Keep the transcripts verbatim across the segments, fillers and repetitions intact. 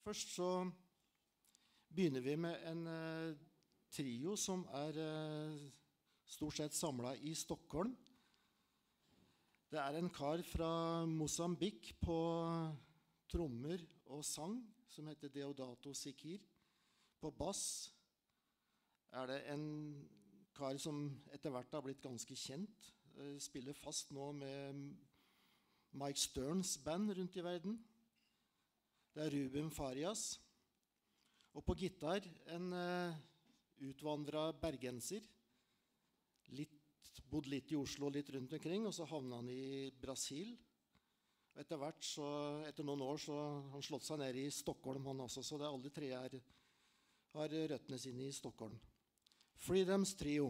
Først så begynner vi med en eh, trio som er eh, stort sett samlet i Stockholm. Det er en kar fra Mosambik på trommer og sang, som heter Deodato Sikir. På bass er det en kar som etter hvert har blitt ganske kjent. Eh, spiller fast nå med Mike Sterns band rundt i verden. Det er Ruben Farias. Og på gitar en uh, utvandret bergenser. Litt, bodd litt i Oslo, litt rundt omkring, og så havnet han i Brasil. Og etter hvert, så, etter noen år, så har han slått seg ned i Stockholm han også, så det er alle tre er, har røttene sine i Stockholm. Freedoms Trio.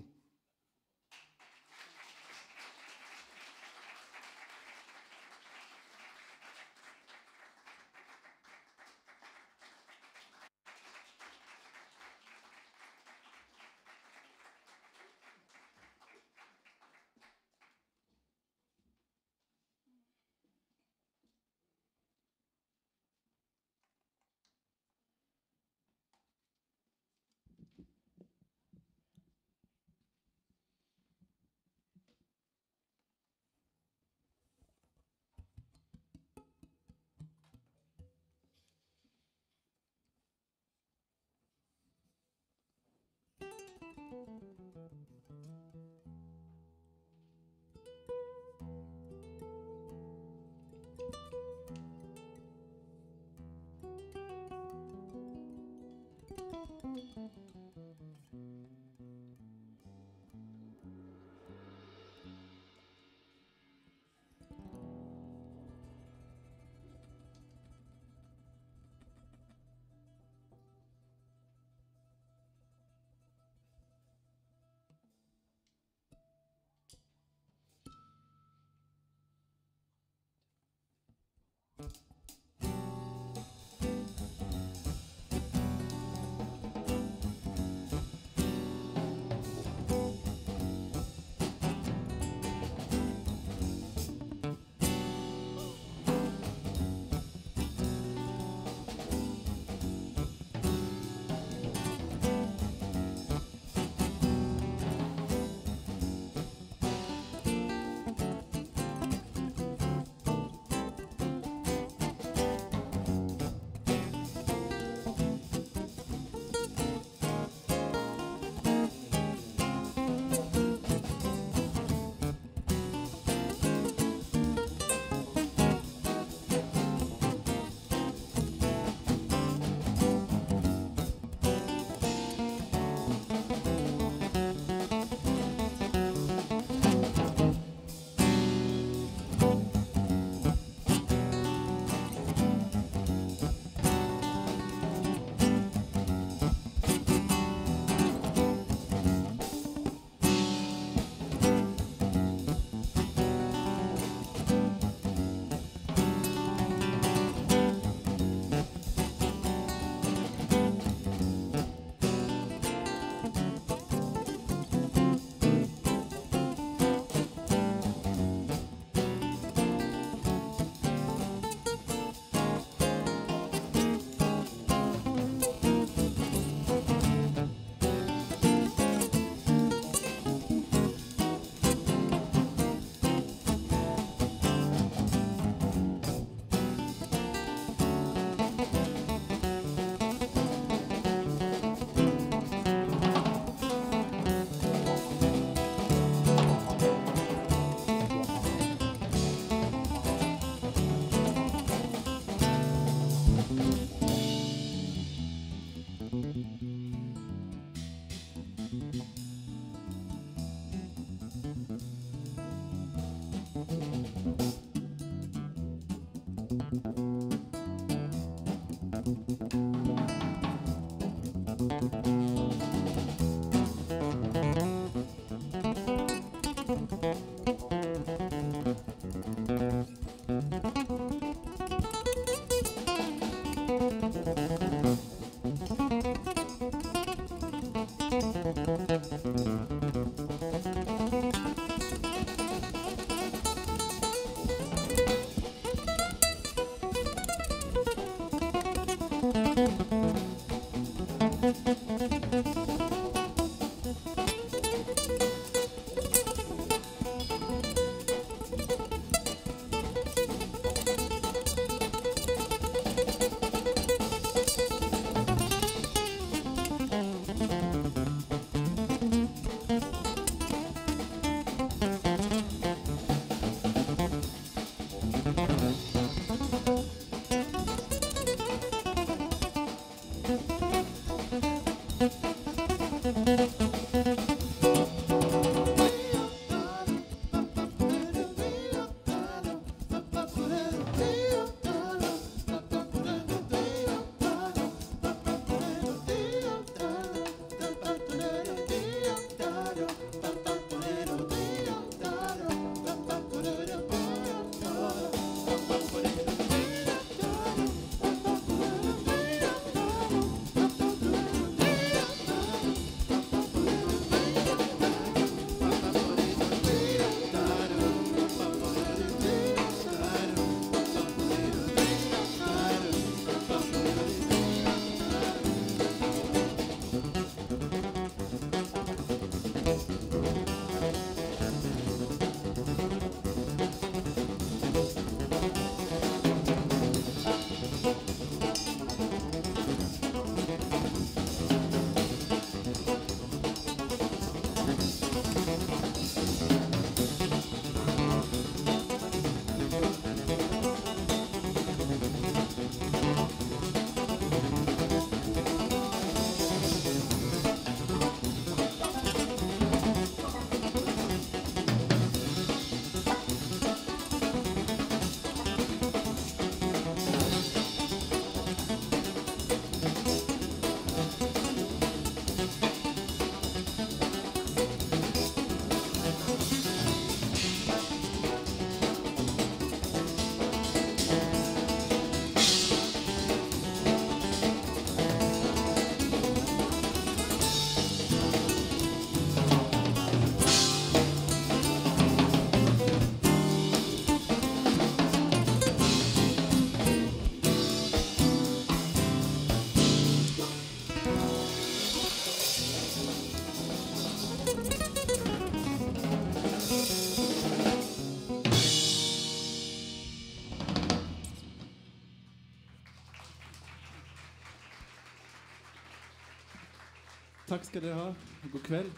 Takk skal dere ha. God kveld.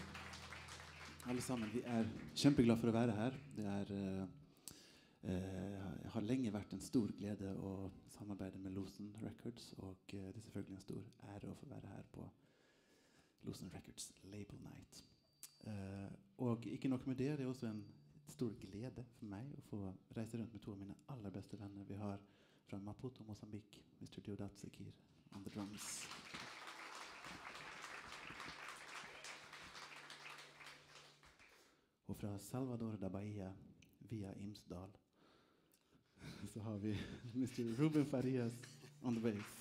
Alle sammen, vi er kjempeglade for å være her. Det er, eh, eh, har lenge vært en stor glede å samarbeide med Losen Records, og eh, det er selvfølgelig en stor ære å få være her på Losen Records Label Night. Eh, og ikke nok med det, det er også en stor glede for meg å få reise rundt med to av mine aller beste venner. Vi har fra Maputo, Mozambique, mister Deodat Sekir on the drums. Og fra Salvador da Bahia via Imsdal så har vi mister Ruben Farias on the bass.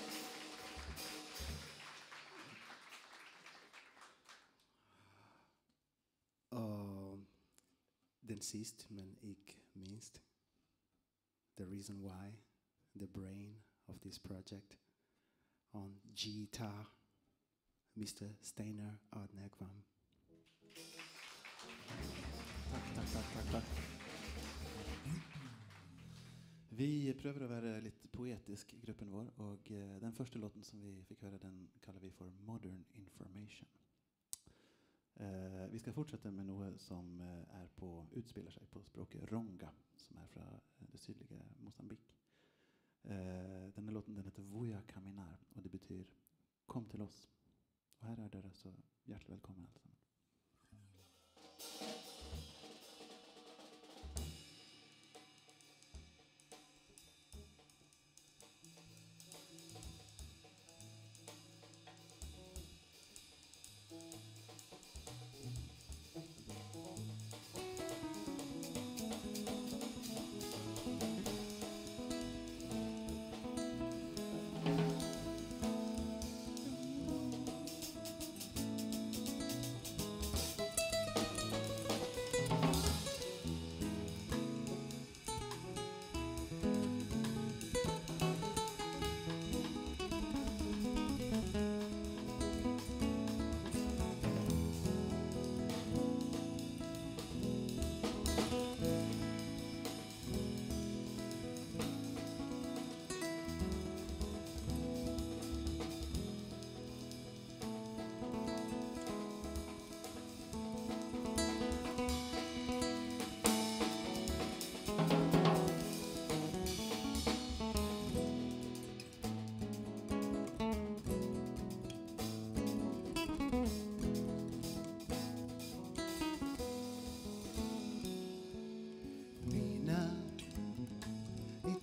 Uh, den sist, men ikke minst, the reason why, the brain of this project, on guitar, mister Steinar Adnekvam. Takk, takk, takk, takk, takk. Vi prøver å være litt poetisk i gruppen vår, og uh, den første låten som vi fikk høre, den kaller vi for Modern Information. Uh, vi skal fortsette med noe som uh, er på, utspiller seg på språket Ronga, som er fra uh, det sydlige Mozambique. Uh, denne låten den heter Voya Caminar, og det betyr kom til oss. Og her er dere så hjertelig velkommen alle sammen.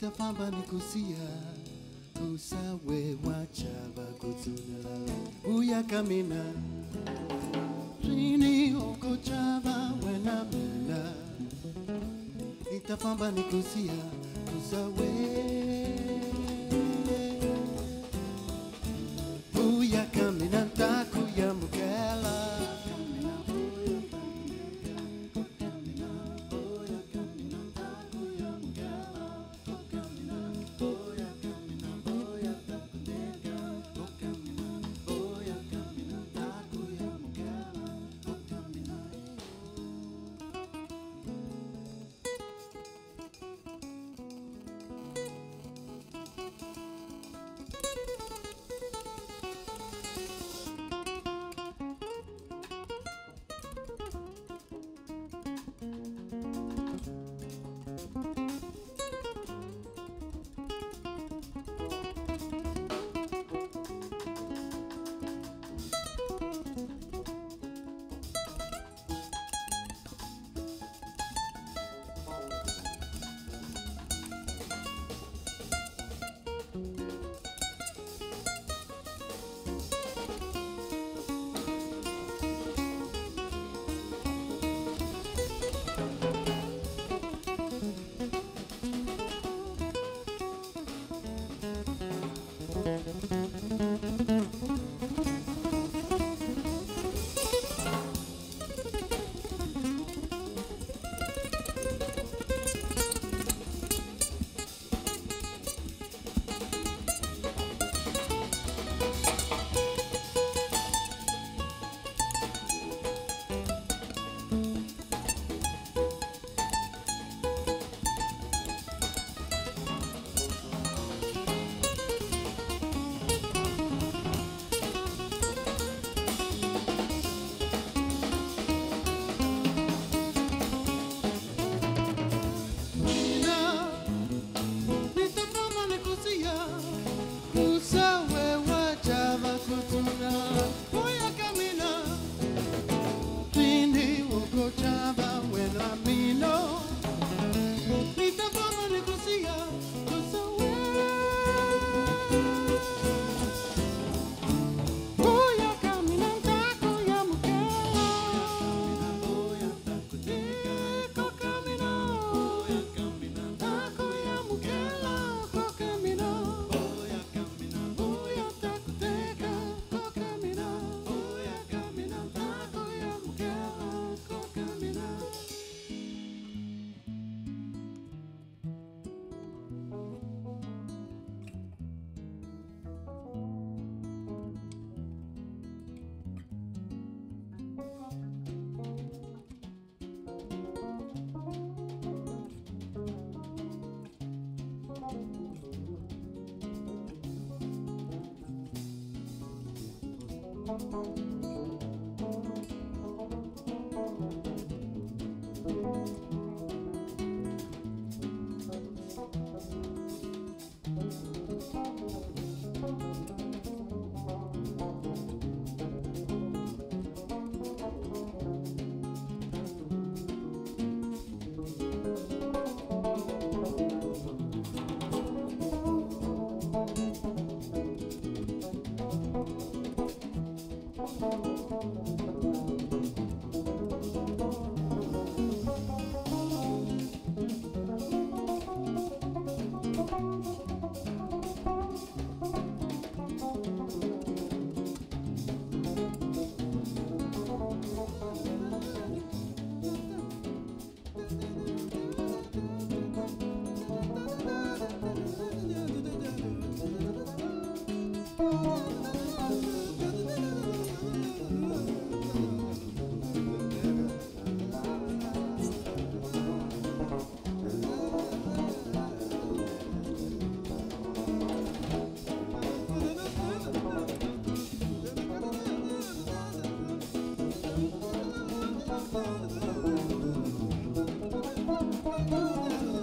Nitafamba nikusia kusawe wachava kutunala uya kamina rini okochava wena mina Nitafamba nikusia kusawe uya kamina taku ya mukela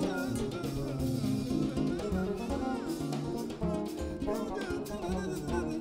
Da da da da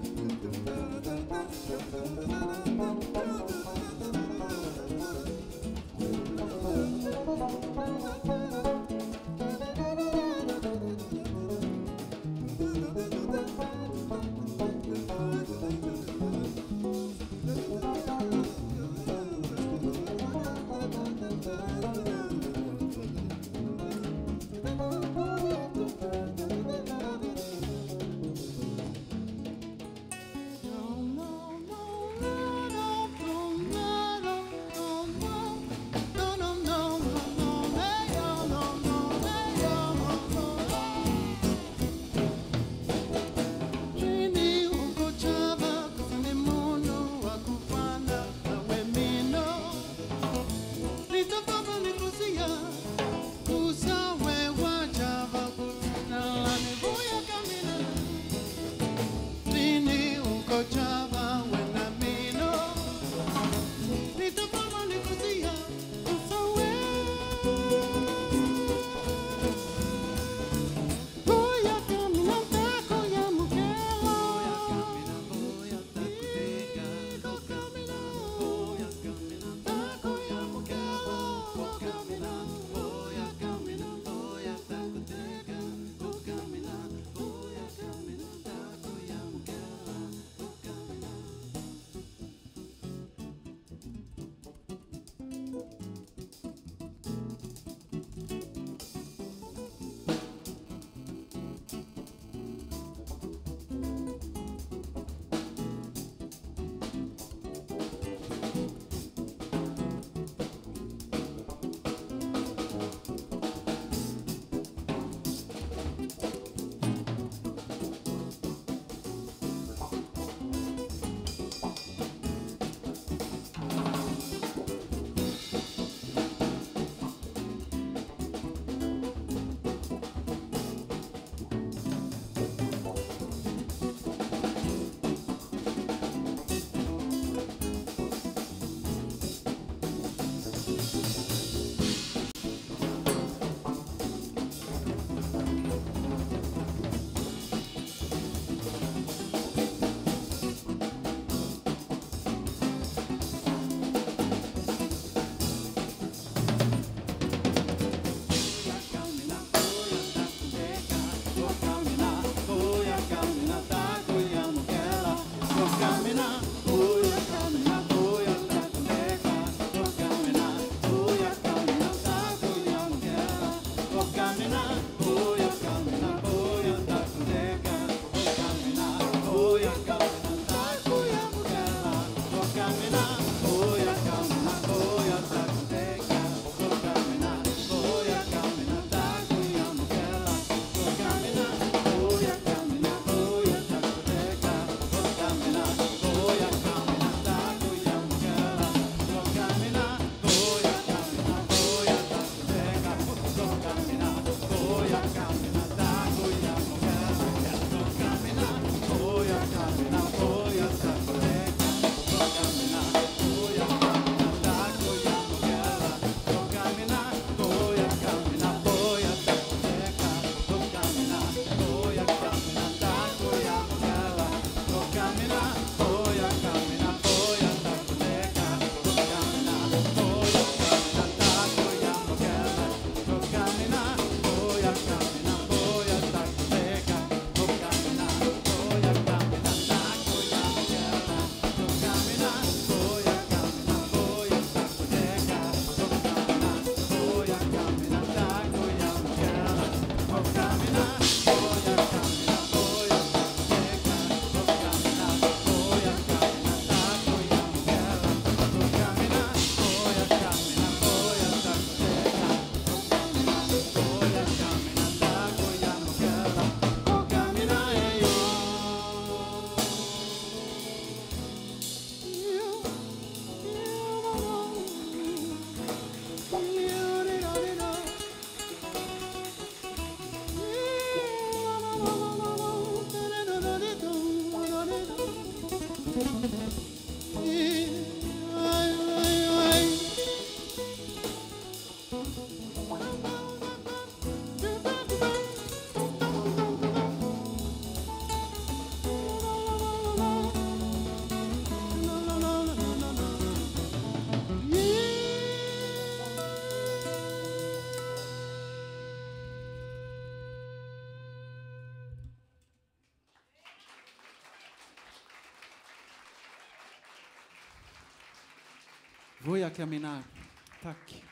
Voya Caminar. Takk.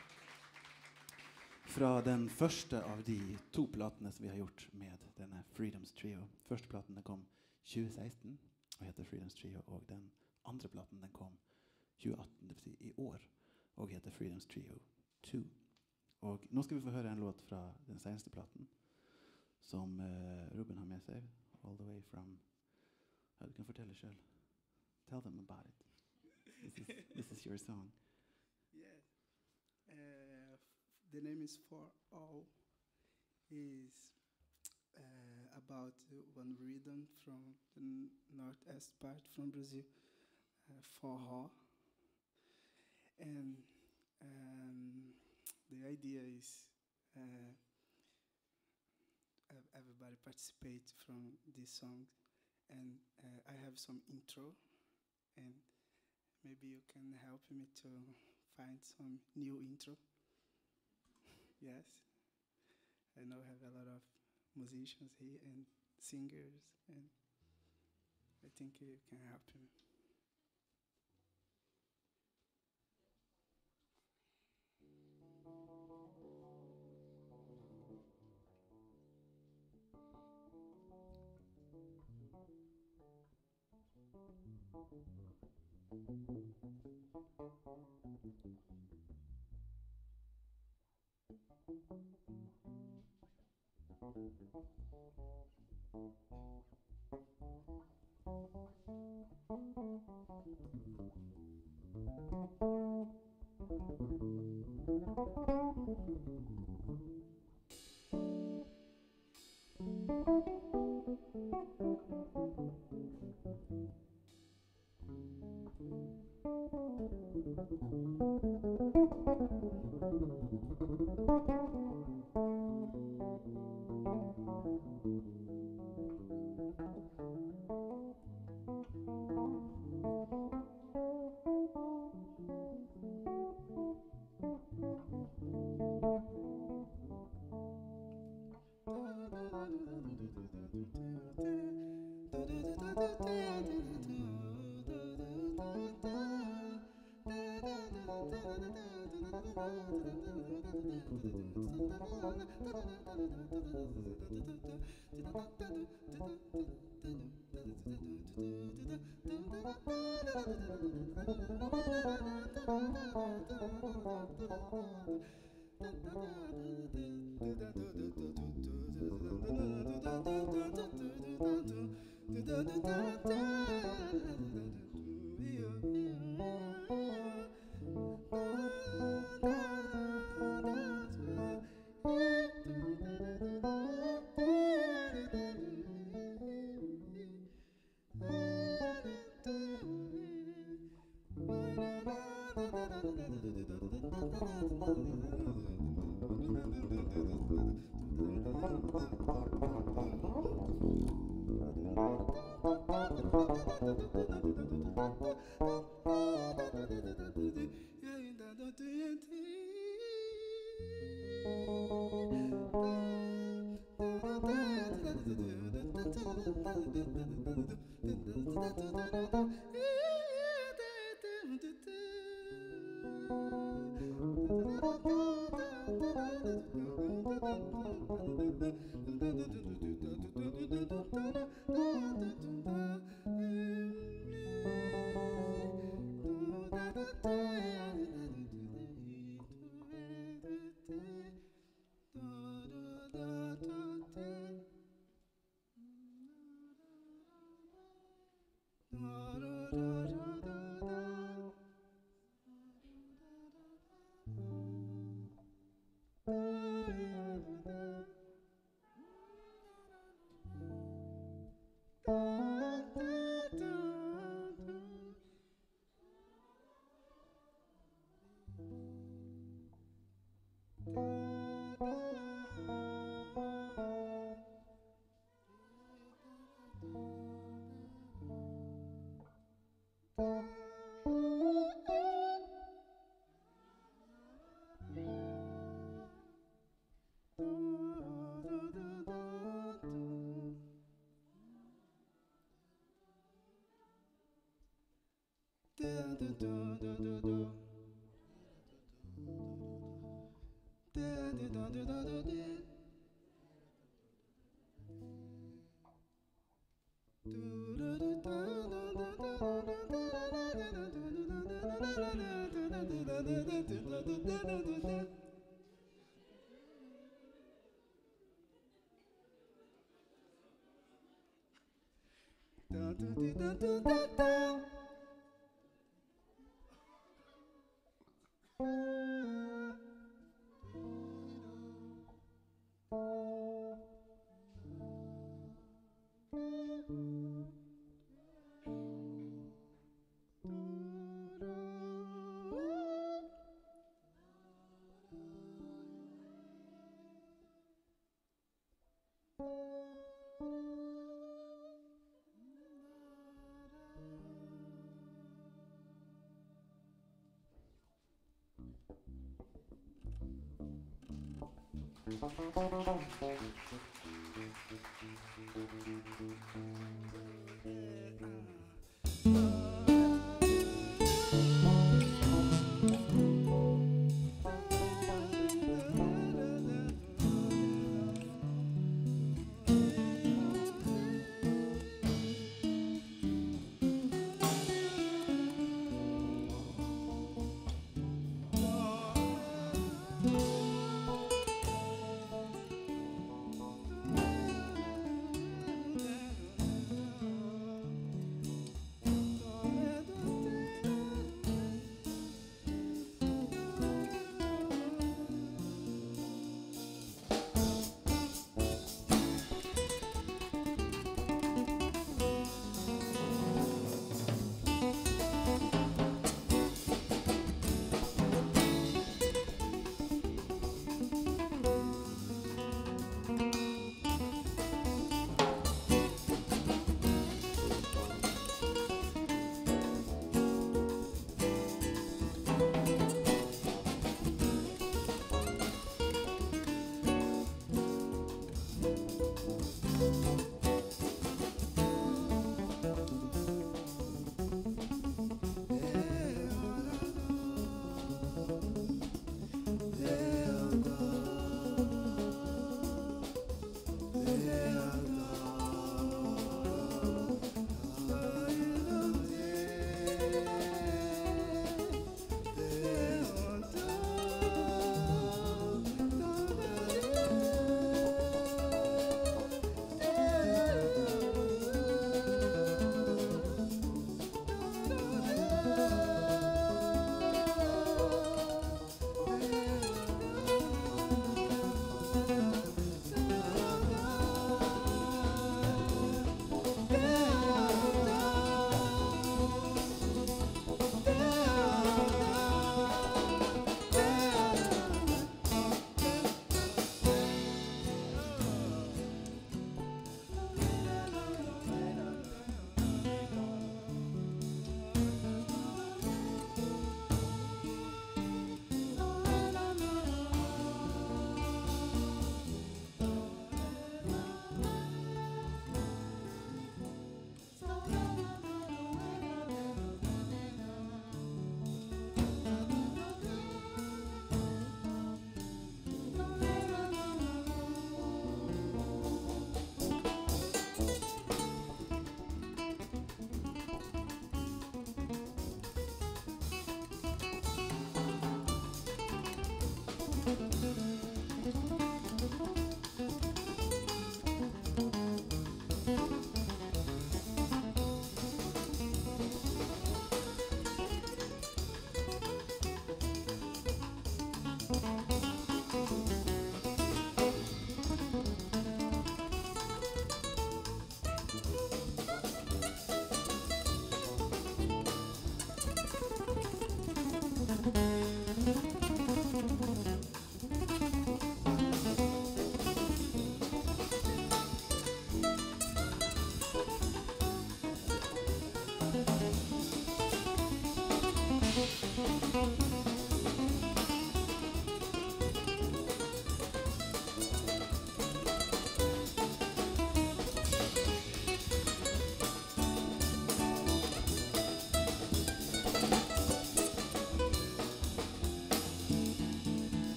Fra den første av de to platene som vi har gjort med denne Freedoms Trio. Første platen den kom tjue seksten og heter Freedoms Trio, og den andre platen den kom tjue atten, det vil si i år, og heter Freedoms Trio to. Og nå skal vi få høre en låt fra den seneste platen, som uh, Ruben har med seg, all the way from, ja, du kan fortelle selv. Tell them about it. This is, this is your song. Yeah. Uh, the name is For All. Is uh, about uh, one rhythm from the n- northeast part from Brazil, uh, forró. And um, the idea is uh, ev- everybody participate from this song, and uh, I have some intro, and maybe you can help me to find some new intro. Yes, I know I have a lot of musicians here and singers, and I think you can help me.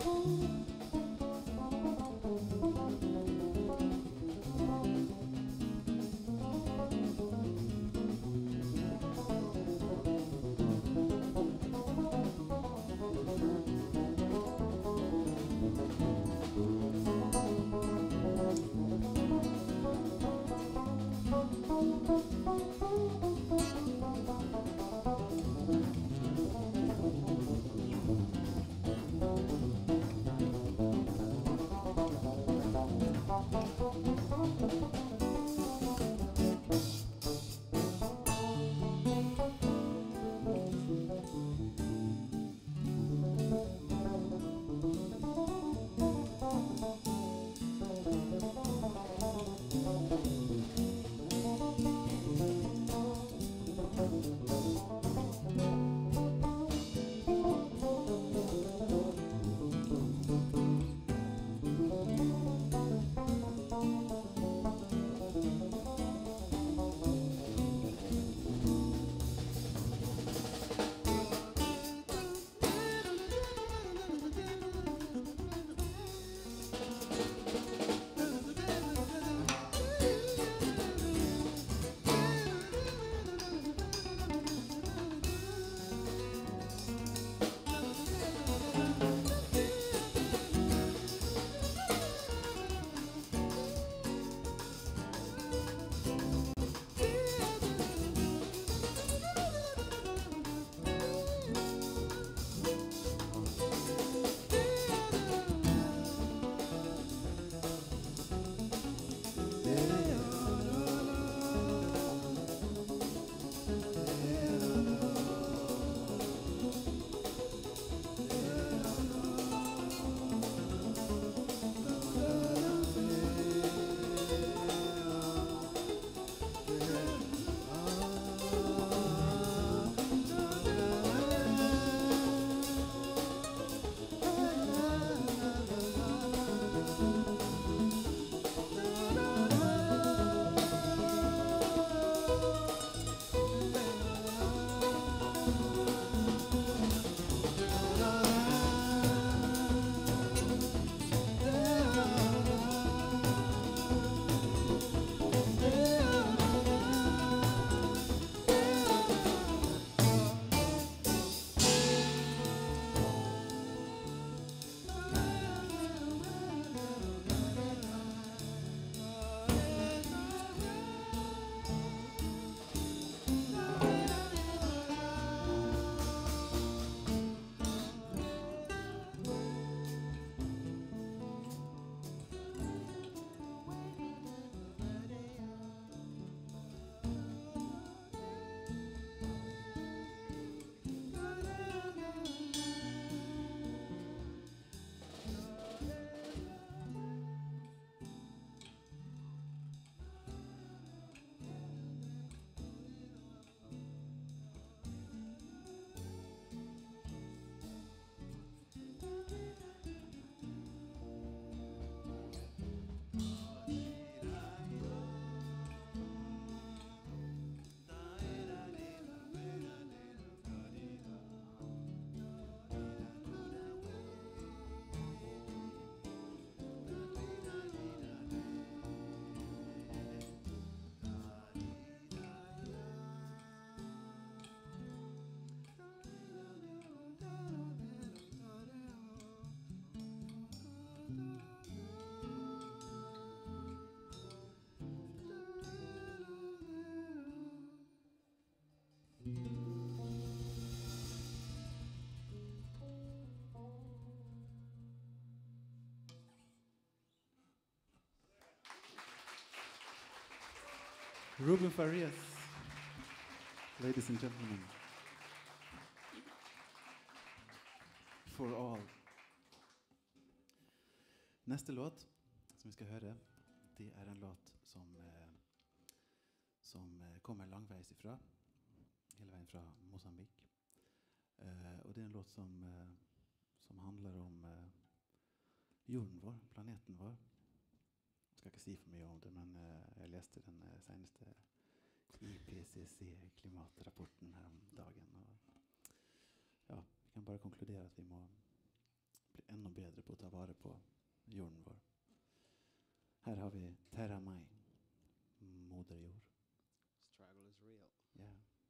Ruben Farias, ladies and gentlemen, for all. Neste låt som vi skal høre, det er en låt som, eh, som eh, kommer langveis ifra, hele veien fra Mosambik. Eh, og det er en låt som, eh, som handler om eh, jorden vår, planeten vår. Jeg skal ikke si for mye om det, men eh, jeg leste den eh, seneste I P C C-klimatrapporten her om dagen. Og ja, vi kan bare konkludere at vi må bli enda bedre på å ta vare på jorden vår. Her har vi Terra Mai, moder jord. Struggle is real. Ja.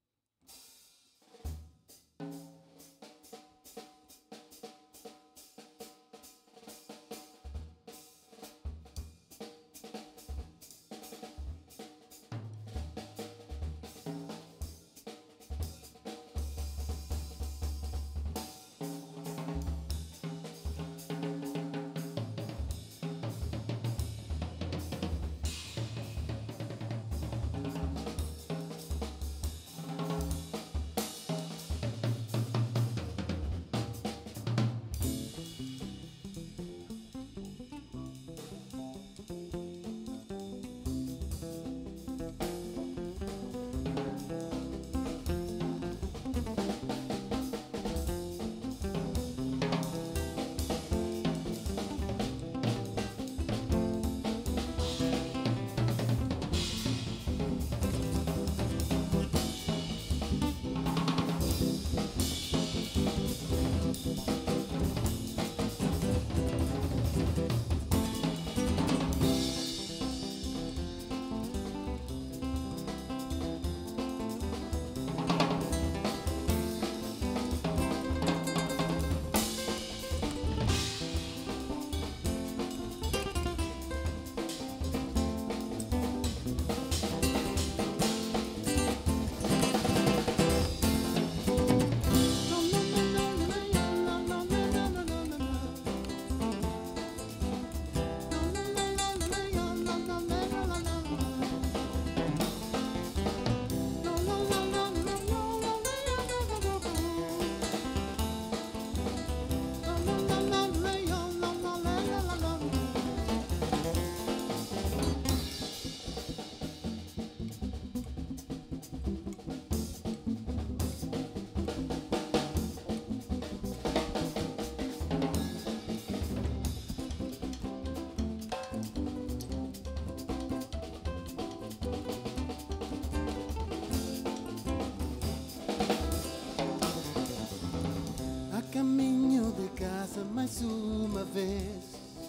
Mais uma vez,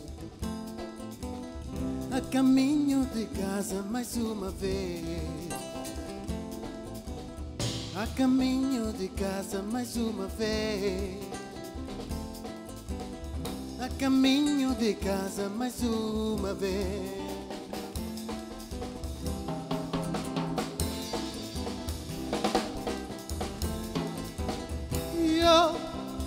a caminho de casa mais uma vez, a caminho de casa mais uma vez, a caminho de casa mais uma vez. Yo,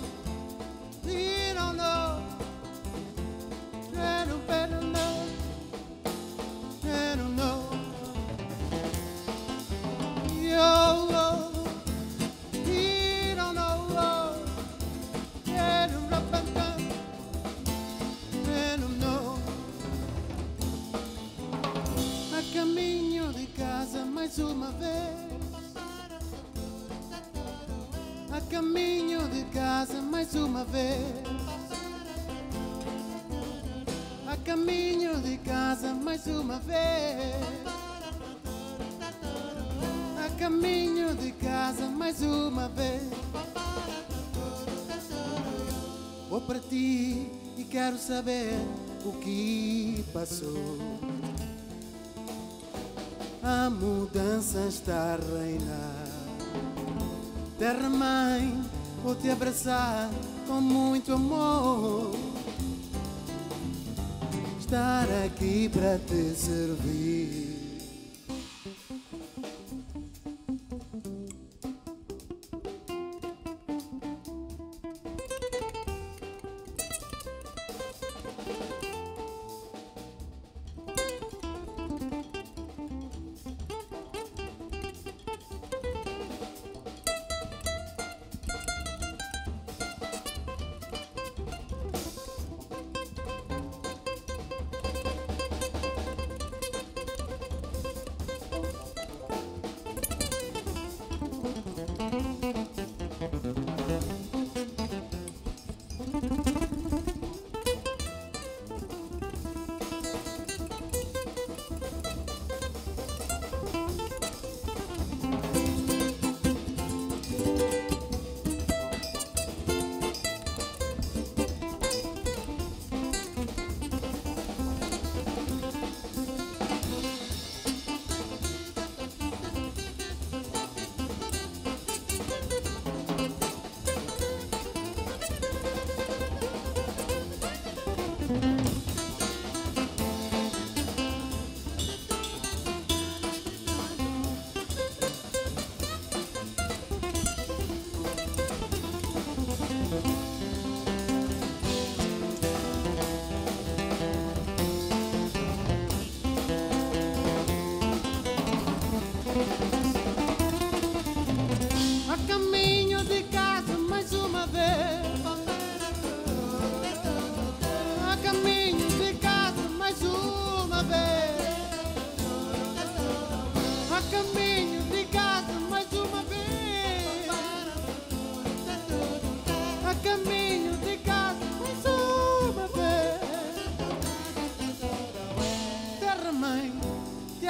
uma vez, a caminho de casa mais uma vez, a caminho de casa mais uma vez, a caminho de casa mais uma vez. Vou para ti e quero saber o que passou. A mudança está a reinar. Terra mãe, vou te abraçar com muito amor. Estar aqui para te servir.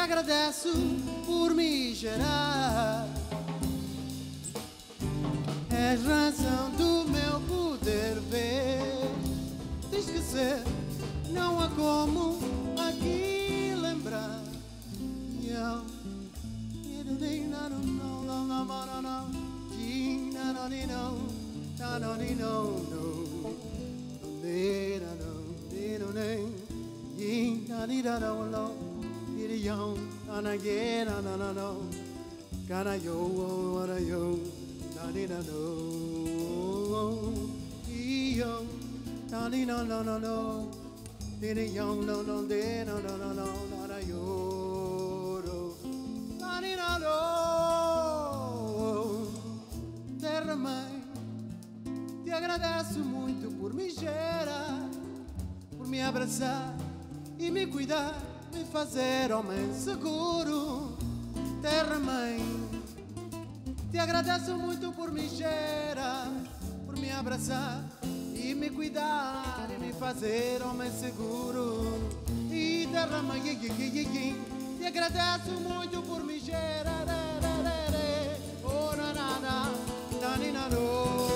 agradeço por me gerar. És razão do meu poder ver. Te esquecer, não há como aqui lembrar. Eu, terra mãe, te agradeço muito por me gerar, por me abraçar e me cuidar, me fazer homem seguro. Terra mãe, te agradeço muito por me gerar, por me abraçar e me cuidar e me fazer homem seguro. E terra mãe, te agradeço muito por me gerar. Oh, na, na, na, na, na, na, no.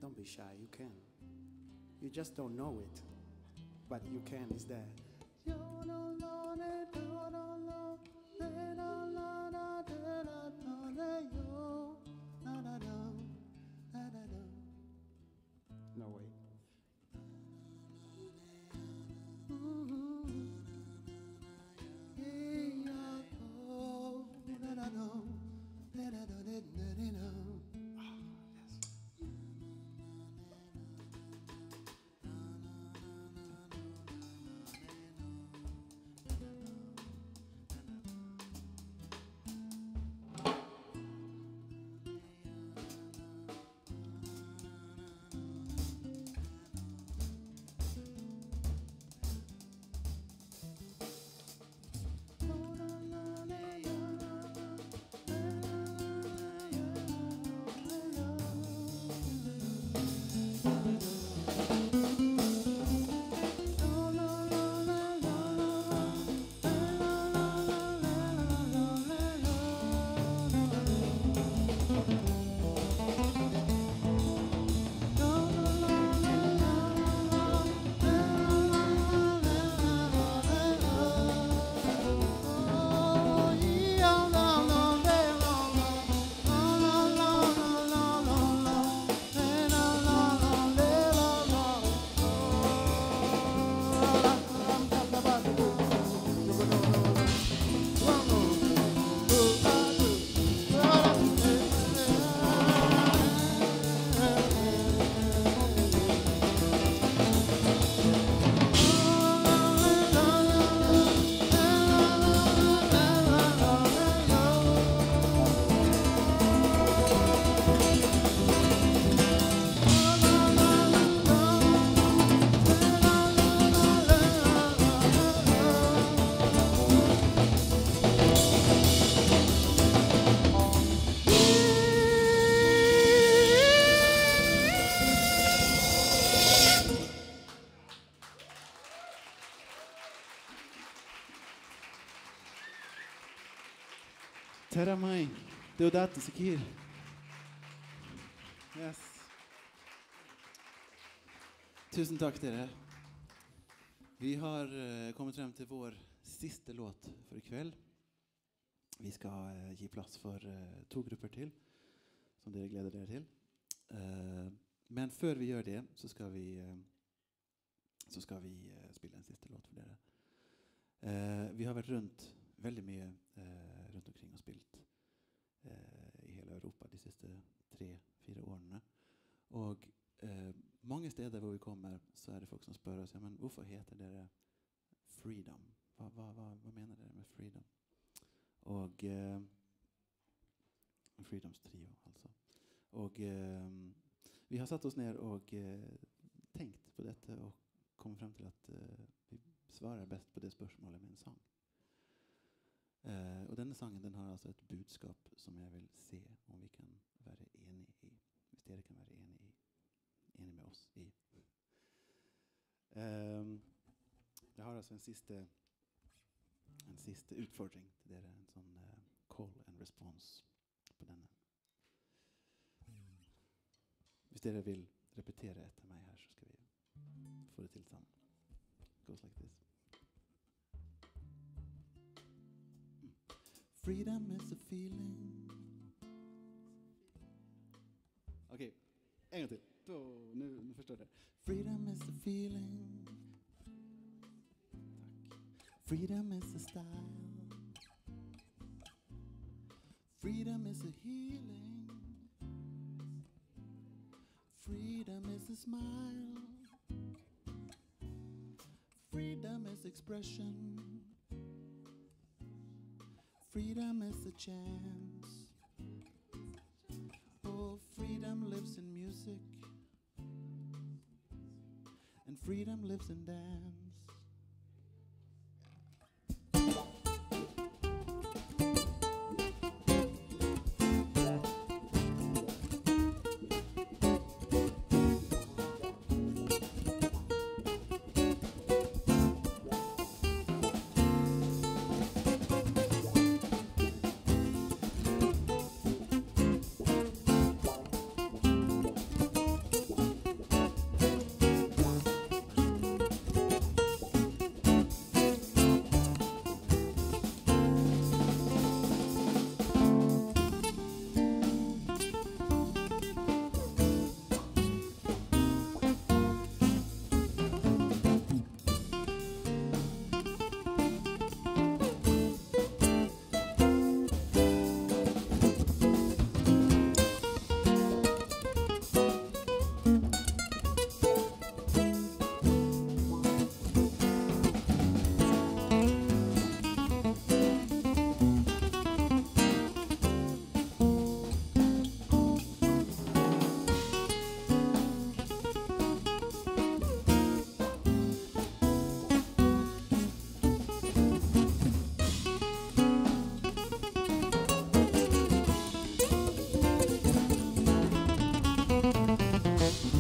Don't be shy, you can. You just don't know it, but you can, it's there. No way. Terra Mãe, Deodato Sikir. Yes. Tusen takk dere. Vi har uh, kommet frem til vår siste låt for i kveld. Vi skal uh, gi plass for uh, to grupper til, som dere gleder dere til. Uh, men før vi gjør det, så skal vi, uh, så skal vi uh, spille en siste låt for dere. Uh, vi har vært rundt veldig mye uh, rundt omkring og spilt uh, i hele Europa de siste tre-fire årene. Og uh, mange steder hvor vi kommer, så er det folk som spør oss, ja, men hvorfor heter dere Freedom? Hva, hva, hva, hva mener dere med Freedom? Og uh, Freedoms trio, altså. Og uh, vi har satt oss ned og uh, tenkt på dette og kommet frem til at uh, vi svarer best på det spørsmålet med en sang. Uh, og denne sangen, den har altså et budskap som jeg vil se om vi kan være enige i. Hvis dere kan være enige i. Enig med oss i. Um, jeg har altså en siste en siste utfordring til dere, en sånn uh, call and response på denne. Hvis dere vil repetere etter meg her, så skal vi få det til sammen. Goes like this. Mm. Freedom is a feeling. Ok, en gang til. Nu, nu förstår det. Freedom is a feeling. Tack. Freedom is a style. Freedom is a healing. Freedom is a smile. Freedom is expression. Freedom is a chance. Oh, freedom lives in music. And freedom lives in dance.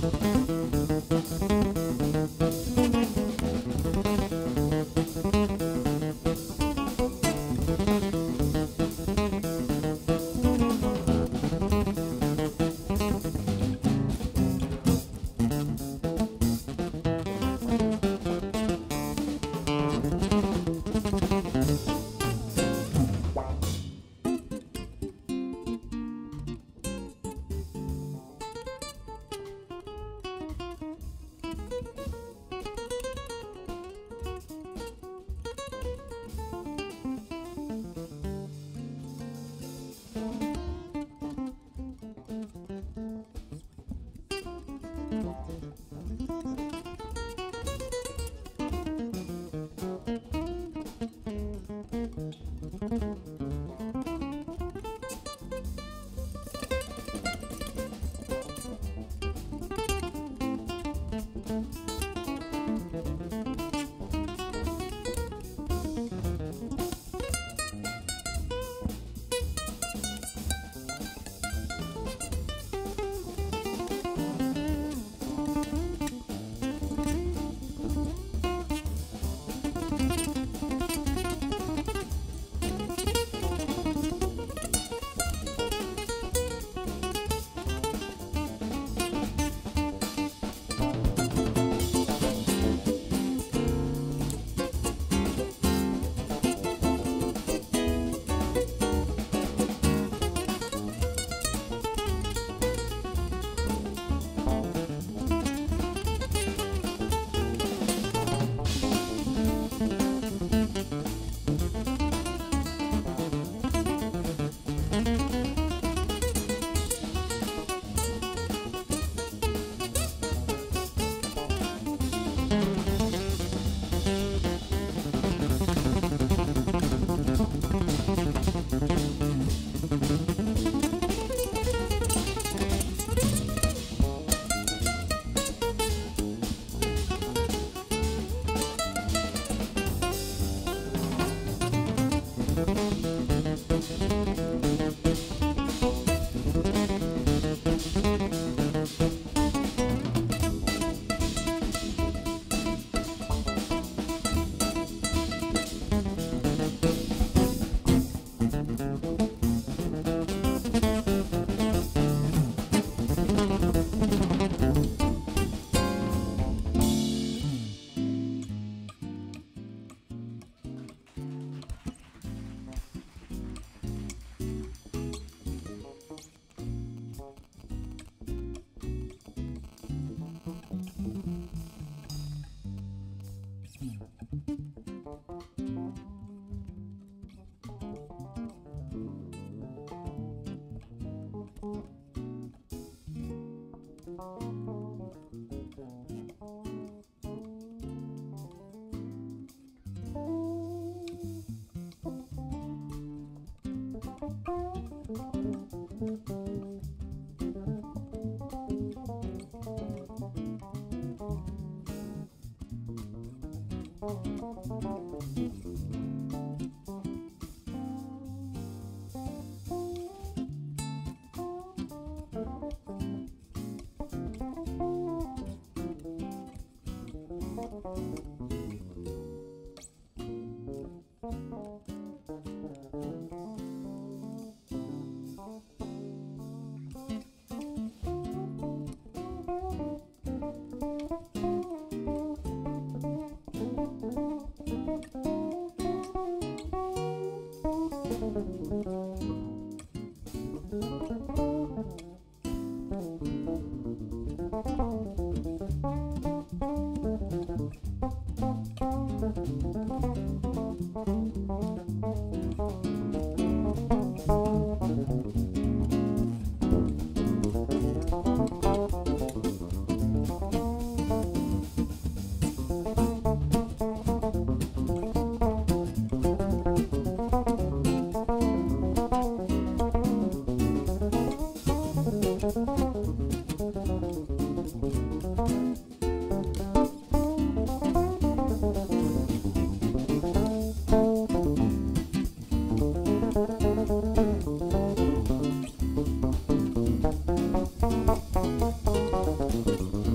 Thank you.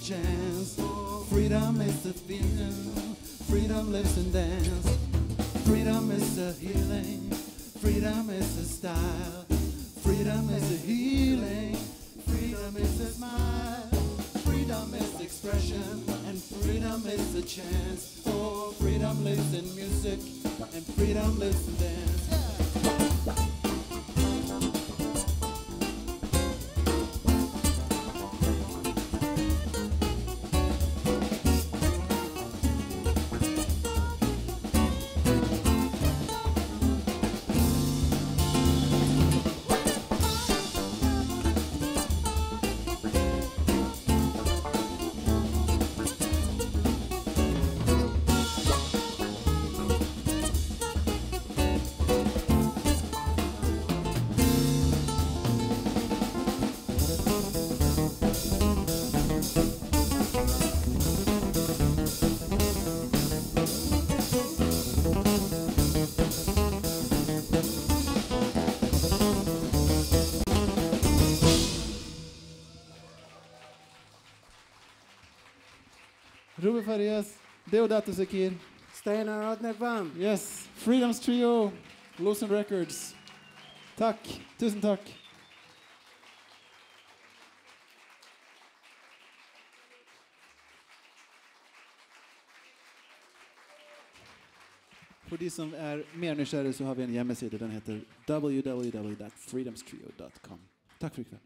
chance. Freedom is the feeling. Freedom lives and dance. Freedom is the healing. Freedom is the style. Freedom is the healing. Freedom is the smile. Freedom is expression. And freedom is the chance. Oh, freedom lives in music. And freedom lives in dance. Ruben Farias, Deodato Zakir. Steinar Adnervan. Yes, Freedoms Trio, Lawson Records. Tack, tusen tack. För de som är mer nysgjerriga så har vi en hemsida. Den heter w w w dot freedoms trio dot com. Tack för ikväll.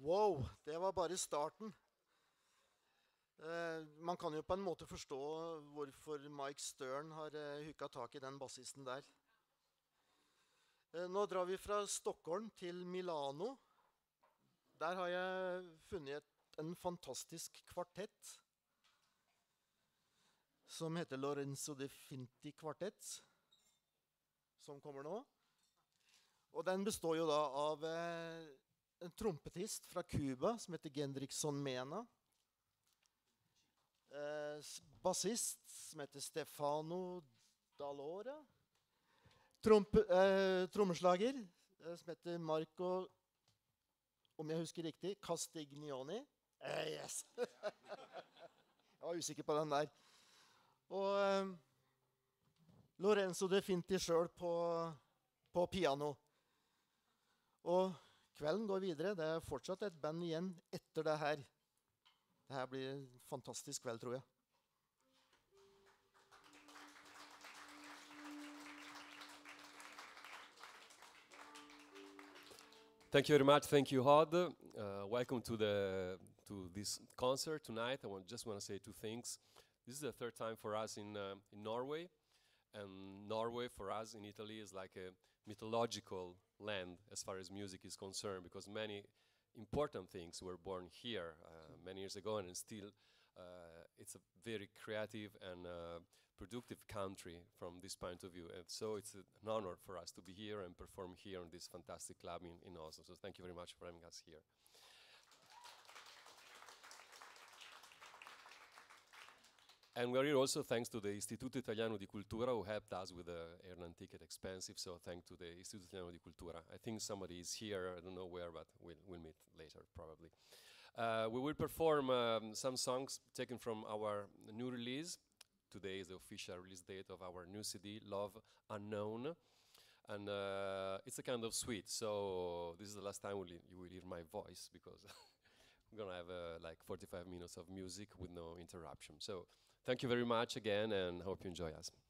Wow, det var bare starten. Eh, man kan jo på en måte forstå hvorfor Mike Stern har eh, hooka tak i den bassisten der. Eh, nå drar vi fra Stockholm til Milano. Der har jeg funnet et, en fantastisk kvartett som heter Lorenzo De Finti Kvartett, som kommer nå. Og den består jo da av eh, en trompetist fra Cuba som heter Gendrickson Mena. Eh, bassist som heter Stefano Dalora. Trompe, eh, trommeslager eh, som heter Marco, om jeg husker riktig, Castiglioni. Eh, yes! Jeg var usikker på den der. Og eh, Lorenzo De Finti selv på, på piano. Og kvelden går videre. Det er fortsatt et band igjen etter det her. Det her blir en fantastisk kveld, tror jeg. Thank you very much. Thank you, Hod. Uh, welcome to the to this concert tonight. I want, just want to say two things. This is the third time for us in uh, in Norway, and Norway for us in Italy is like a mythological land as far as music is concerned, because many important things were born here uh, many years ago, and still uh, it's a very creative and uh, productive country from this point of view. And so it's an honor for us to be here and perform here in this fantastic club in, in Oslo. So thank you very much for having us here. And we're here also thanks to the Istituto Italiano di Cultura, who helped us with the airline ticket expensive. So thanks to the Istituto Italiano di Cultura. I think somebody is here, I don't know where, but we'll, we'll meet later probably. Uh, we will perform um, some songs taken from our new release. Today is the official release date of our new C D, Love Unknown. And uh, it's a kind of suite, so this is the last time we'll you will hear my voice, because we're gonna have uh, like forty-five minutes of music with no interruption. So thank you very much again, and hope you enjoy us.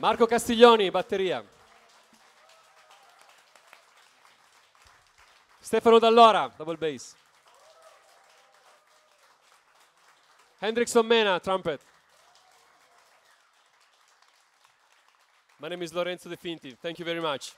Marco Castiglioni, batteria. Stefano Dall'Ora, double bass. Hendrickson Mena, trumpet. My name is Lorenzo De Finti. Thank you very much.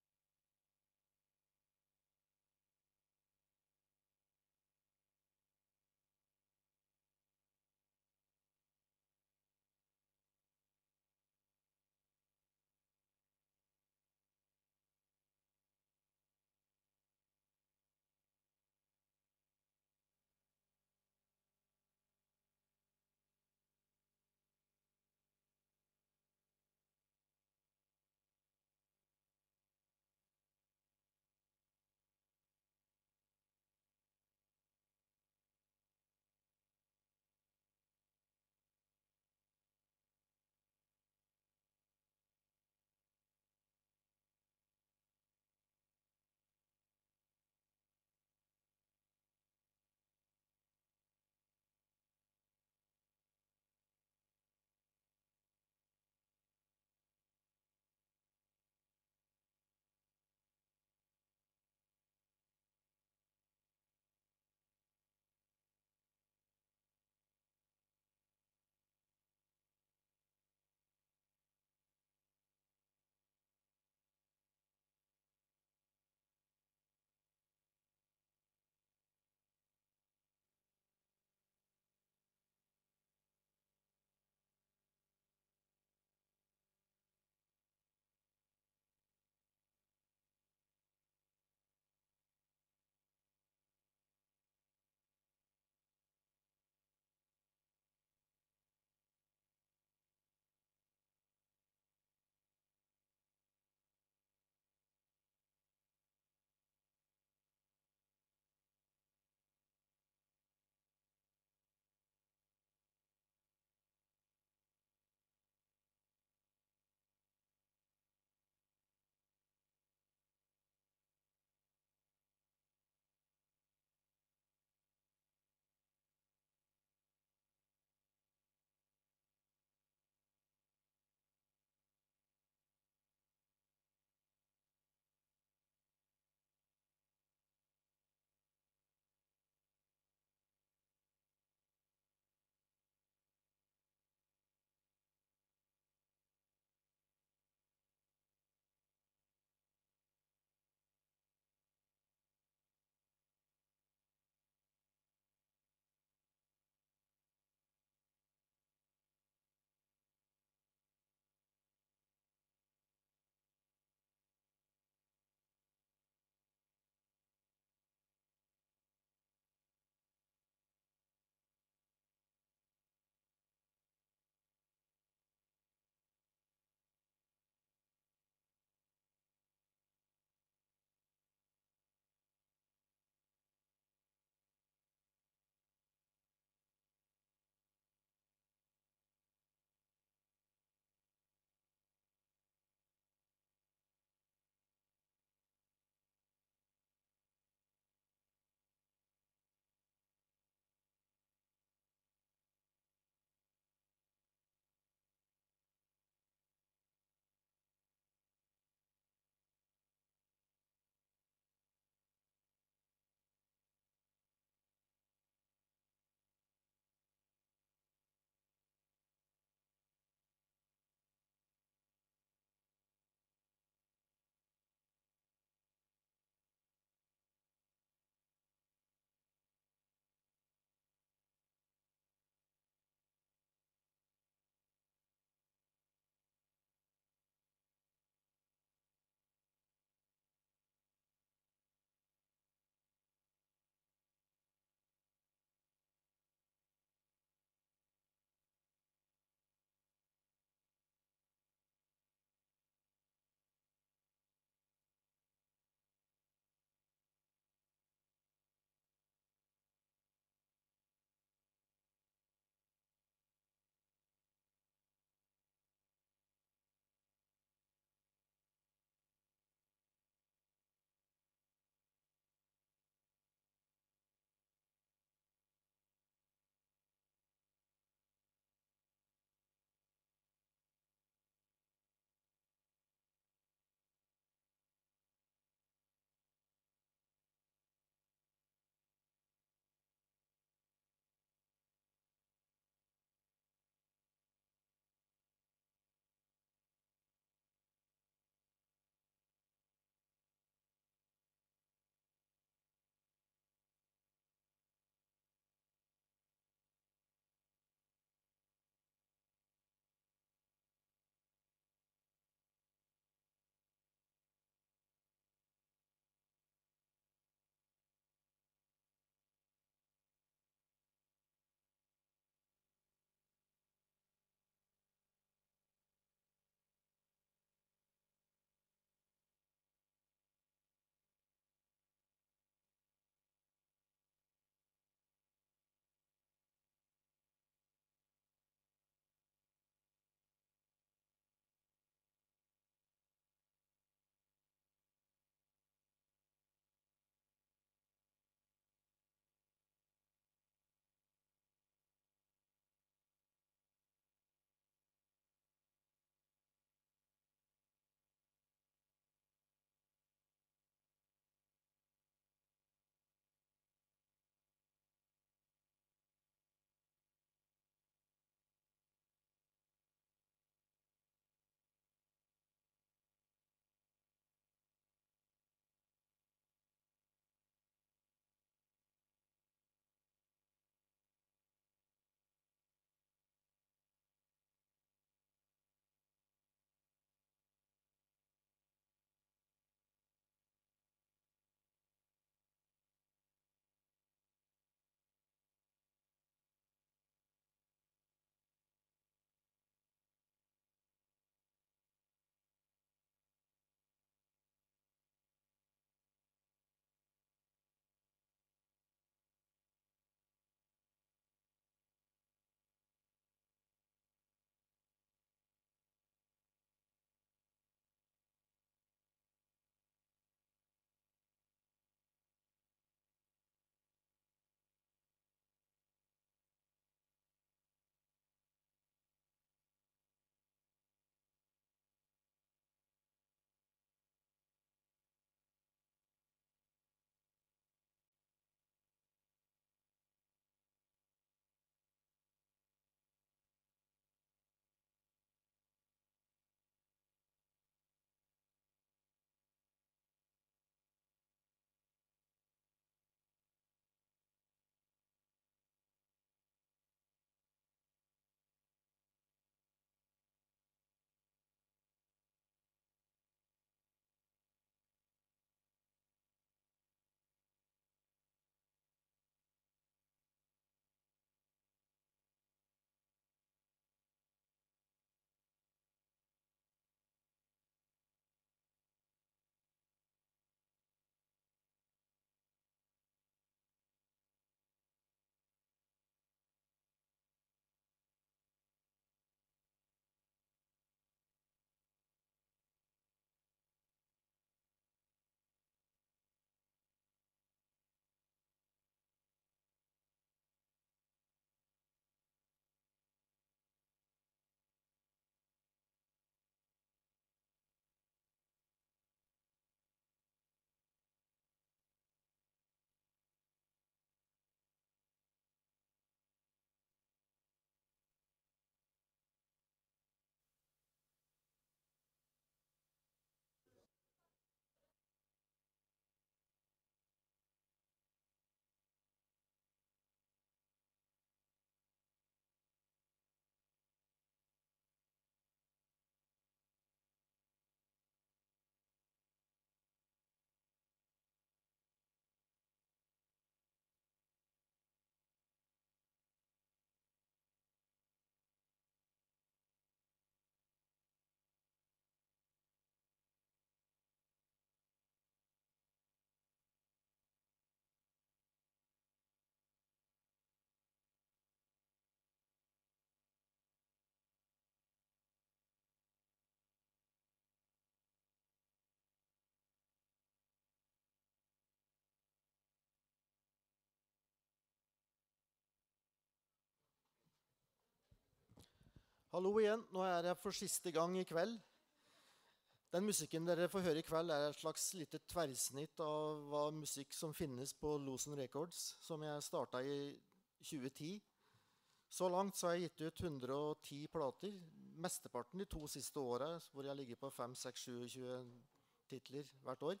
Hallo igjen, nå er jeg for siste gang i kveld. Den musikken dere får høre i kveld er et slags lite tverrsnitt av hva musikk som finnes på Losen Records, som jeg startet i tjue ti. Så langt så har jeg gitt ut hundre og ti plater, mesteparten de to siste årene, hvor jeg ligger på fem, seks, sju, tjue titler hvert år.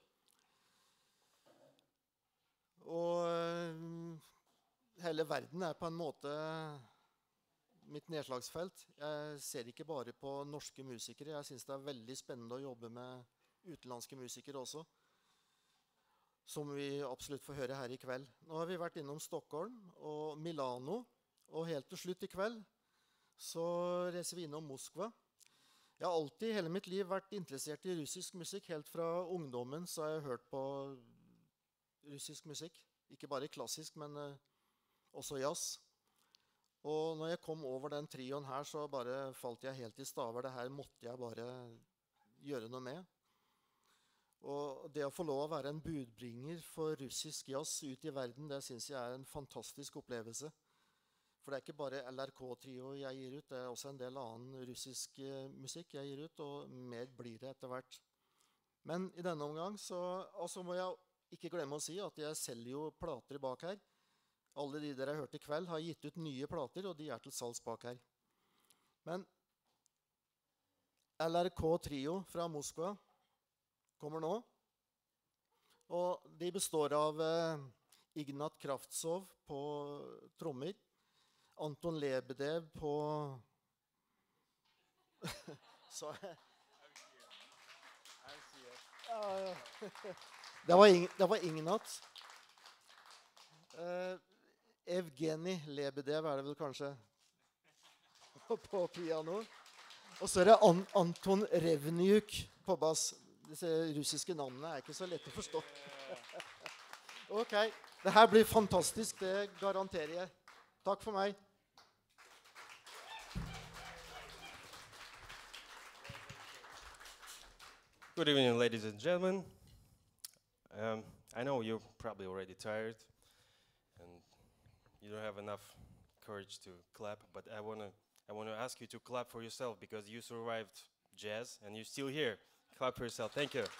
Og øh, hele verden er på en måte mitt nedslagsfelt. Jeg ser ikke bare på norske musikere. Jeg synes det er veldig spennende å jobbe med utenlandske musikere også, som vi absolutt får høre her i kveld. Nå har vi vært innom Stockholm og Milano, og helt til slutt i kveld så reiser vi innom Moskva. Jeg har alltid i hele mitt liv vært interessert i russisk musikk. Helt fra ungdommen så har jeg hørt på russisk musikk. Ikke bare klassisk, men uh, også jazz. Og når jeg kom over den trioen her, så bare falt jeg helt i staver. Det her måtte jeg bare gjøre noe med. Og det å få lov å være en budbringer for russisk jazz ut i verden, det synes jeg er en fantastisk opplevelse. For det er ikke bare L R K-trio jeg gir ut, det er også en del annen russisk uh, musikk jeg gir ut, og mer blir det etter hvert. Men i denne omgang så altså må jeg ikke glemme å si at jeg selger jo plater bak her. Alle de dere har hørt i kveld har gitt ut nye plater, og de er til salgs bak her. Men L R K-trio fra Moskva kommer nå. Og de består av eh, Ignat Kravtsov på trommer, Anton Lebedev på... Så... Det var, Ing det var Ignat. Uh, Evgeni Lebedev er det vel kanskje på piano. Og så er det An Anton Revniuk på bass. Disse russiske navnene er ikke så lett å forstå. Ok, det her blir fantastisk, det garanterer jeg. Takk for meg. Good evening, ladies and gentlemen. Um, I know you're probably already tired and you don't have enough courage to clap, but I want to I want to ask you to clap for yourself because you survived jazz and you're still here. Clap for yourself. Thank you.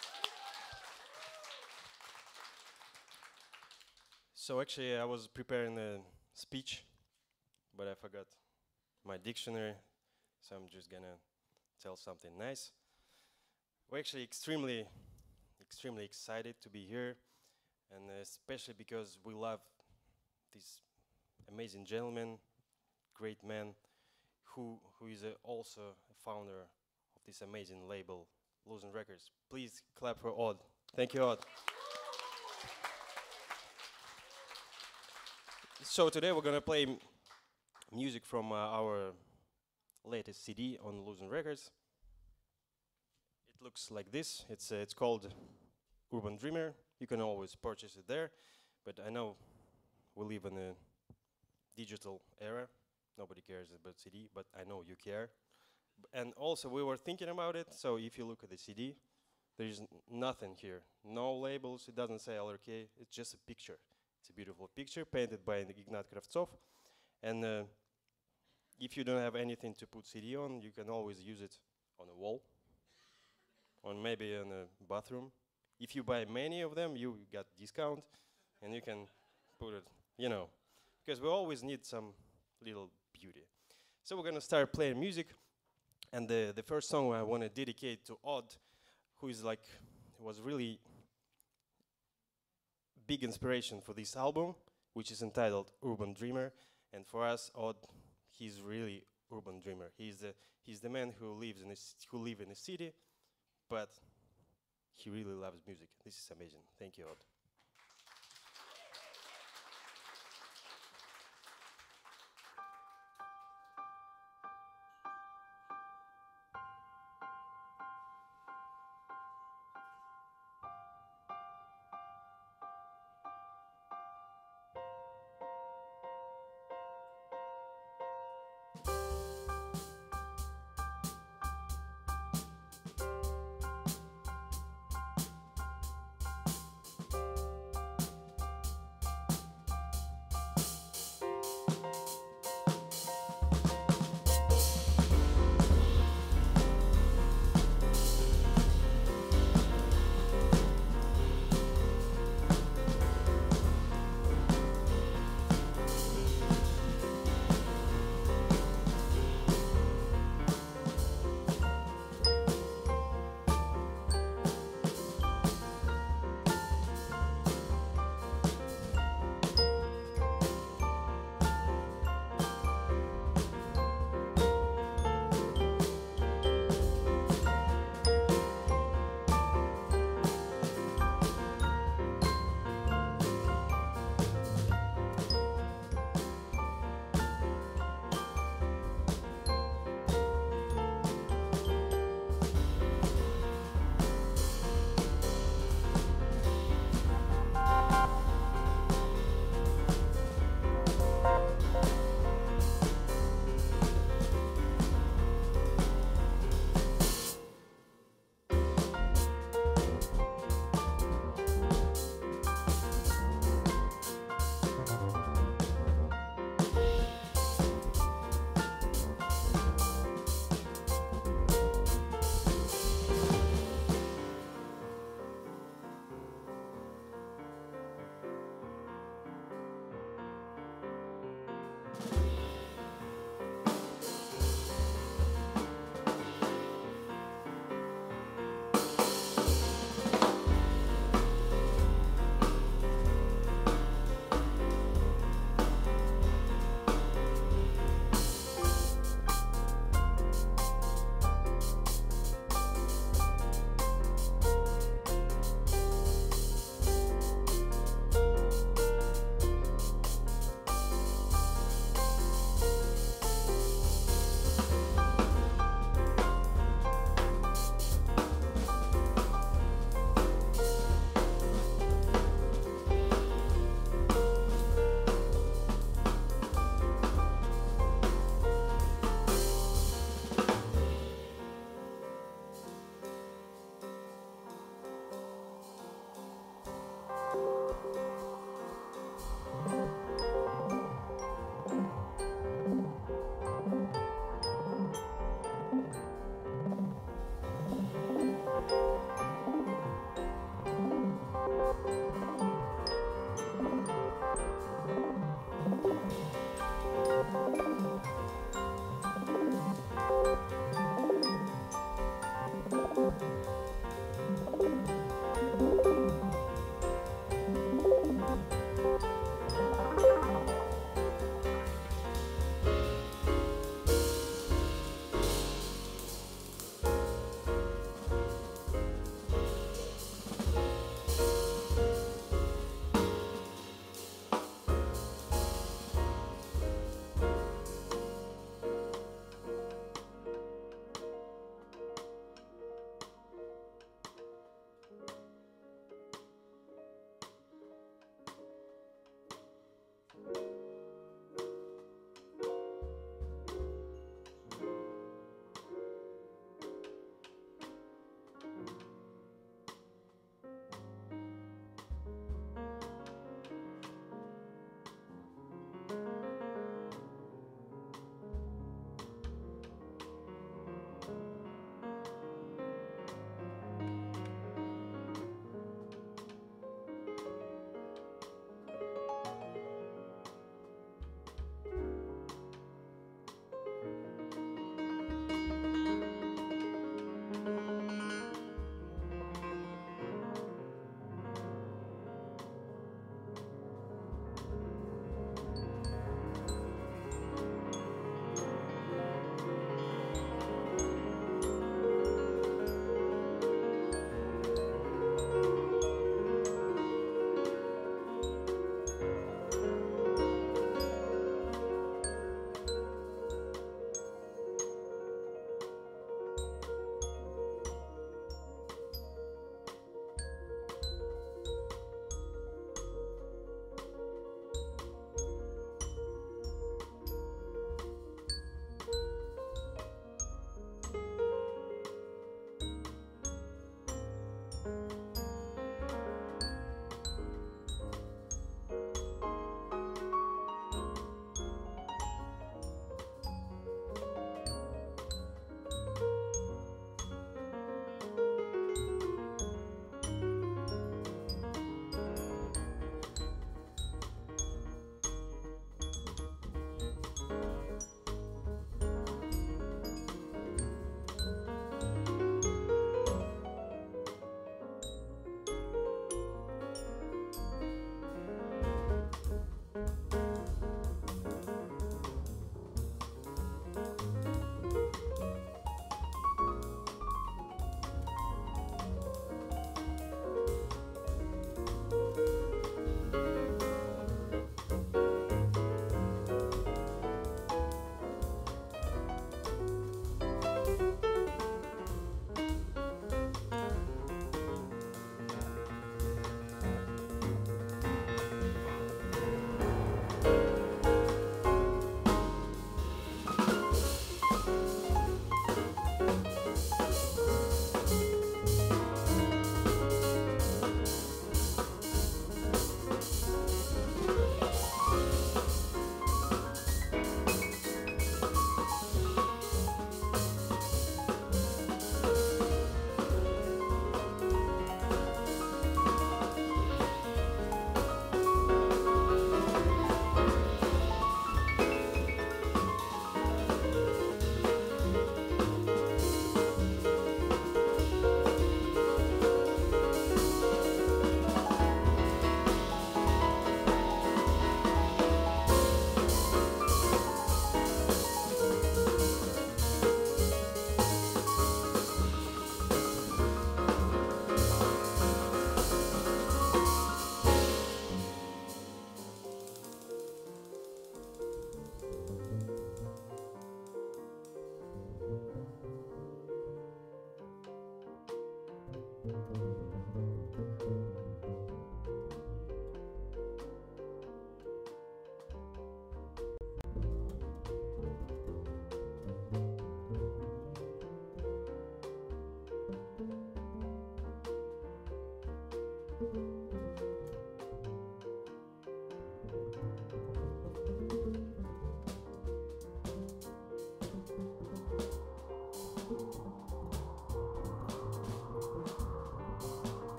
So actually I was preparing a speech, but I forgot my dictionary, so I'm just gonna tell something nice. We're actually extremely, extremely excited to be here, and especially because we love this amazing gentleman, great man, who who is a, also a founder of this amazing label, Losen Records. Please clap for Odd. Thank you, Odd. So today we're gonna play m music from uh, our latest C D on Losen Records. It looks like this. It's uh, it's called Urban Dreamer. You can always purchase it there, but I know we live in a digital era. Nobody cares about C D, but I know you care. B and also we were thinking about it, so if you look at the C D, there's n nothing here. No labels, it doesn't say L R K, it's just a picture. It's a beautiful picture painted by Ignat Kravtsov. And uh, if you don't have anything to put C D on, you can always use it on a wall, or maybe in a bathroom. If you buy many of them, you got discount, and you can put it, you know, because we always need some little beauty. So we're gonna start playing music, and the the first song I want to dedicate to Odd, who is like was really big inspiration for this album, which is entitled Urban Dreamer. And for us, Odd, he's really urban dreamer. He's the he's the man who lives in a who live in a city, but he really loves music. This is amazing. Thank you, Odd. Thank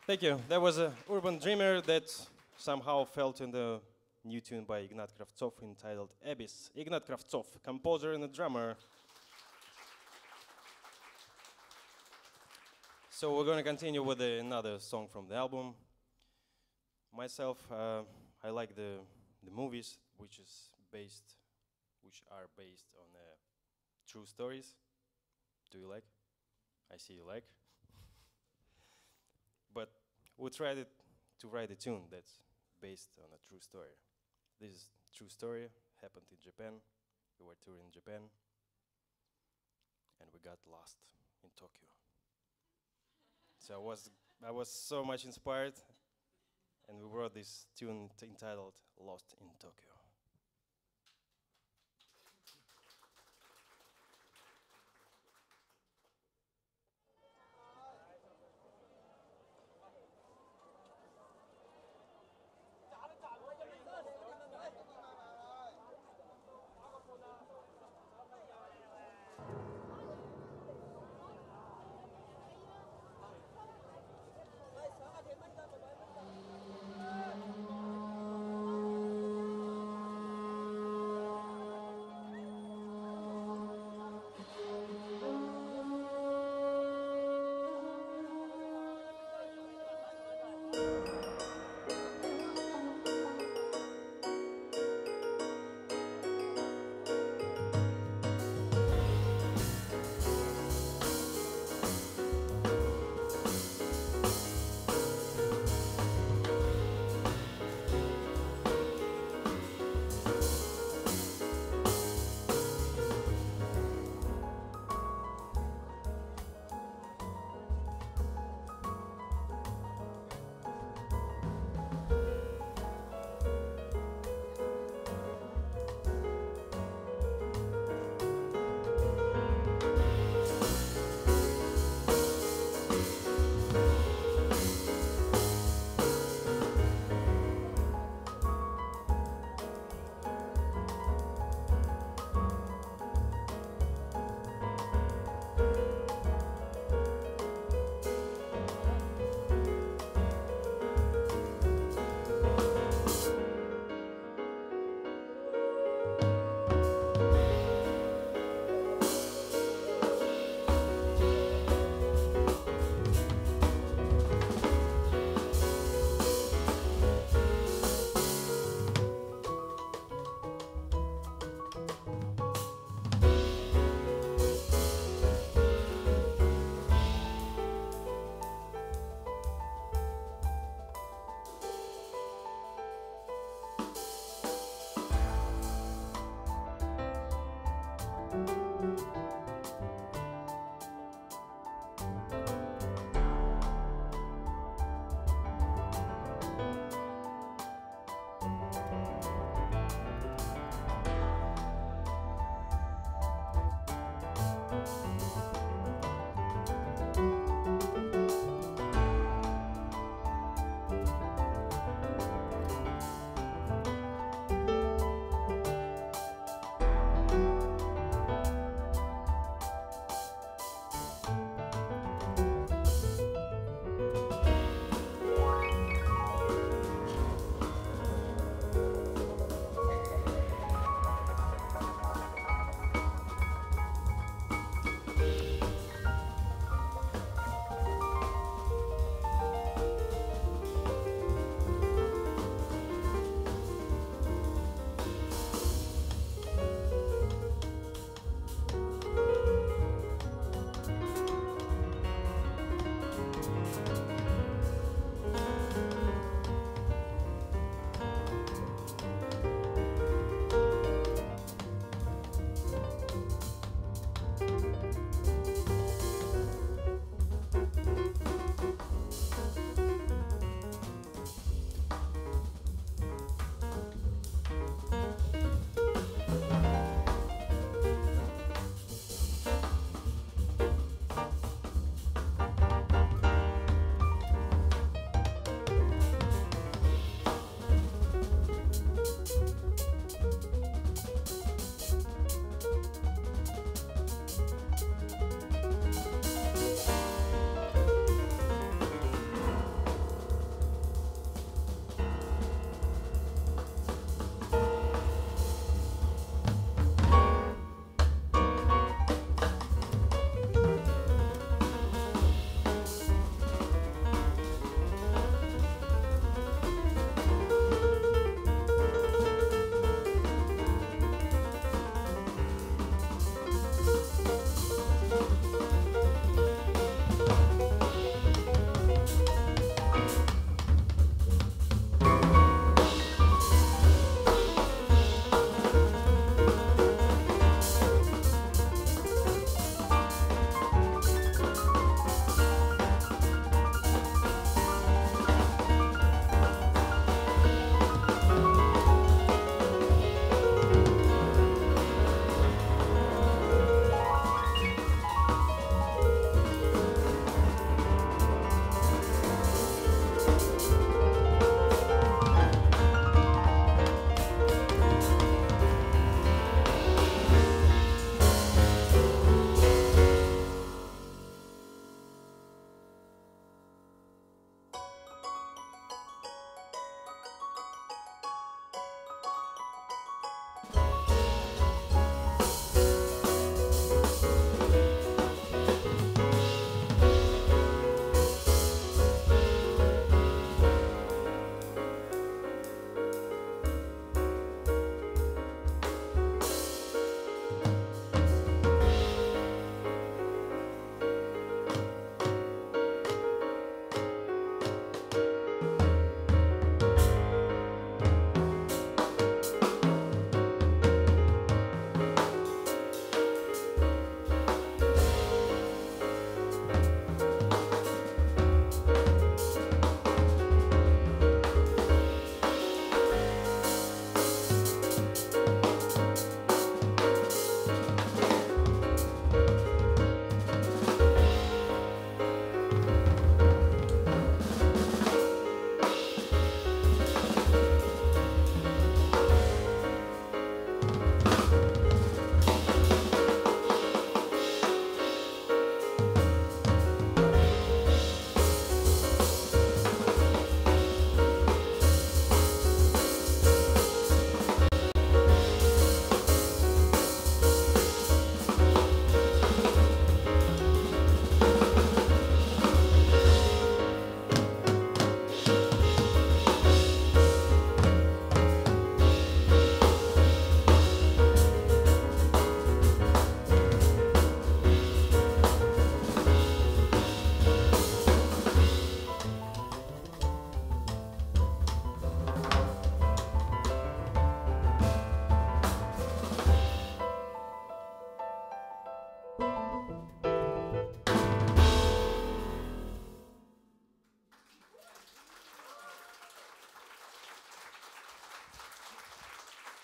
Thank you. That was a Urban Dreamer that somehow felt in the new tune by Ignat Kravtsov entitled Abyss. Ignat Kravtsov, composer and a drummer. So we're going to continue with uh, another song from the album. Myself, uh, I like the the movies which is based, which are based on uh, true stories. Do you like? I see you like. But we tried it to write a tune that's based on a true story. This is true story, happened in Japan. We were touring in Japan, and we got lost in Tokyo. So I was I was so much inspired, and we wrote this tune t- entitled "Lost in Tokyo."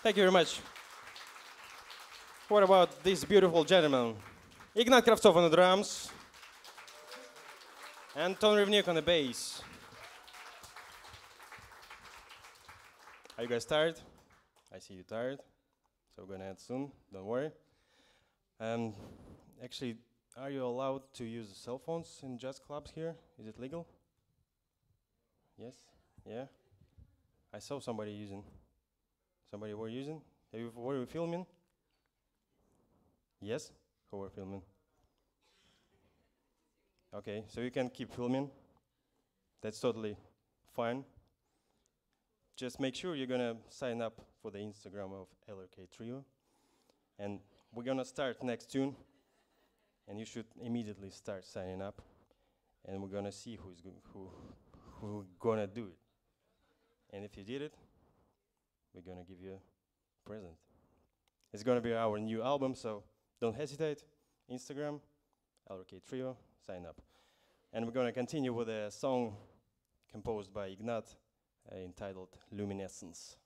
Thank you very much. What about this beautiful gentleman? Ignat Kravtsov on the drums. Anton Rivnik on the bass. Are you guys tired? I see you tired. So we're gonna end soon, don't worry. Um, actually, are you allowed to use cell phones in jazz clubs here? Is it legal? Yes? Yeah? I saw somebody using. Somebody were using? Have you, were you filming? Yes? Who were filming? Okay, so you can keep filming. That's totally fine. Just make sure you're gonna sign up for the Instagram of L R K Trio. And we're gonna start next tune. And you should immediately start signing up. And we're gonna see who's go who who gonna do it. And if you did it, we're gonna give you a present. It's gonna be our new album, so don't hesitate. Instagram, L R K Trio, sign up. And we're gonna continue with a song composed by Ignat, uh, entitled Luminescence.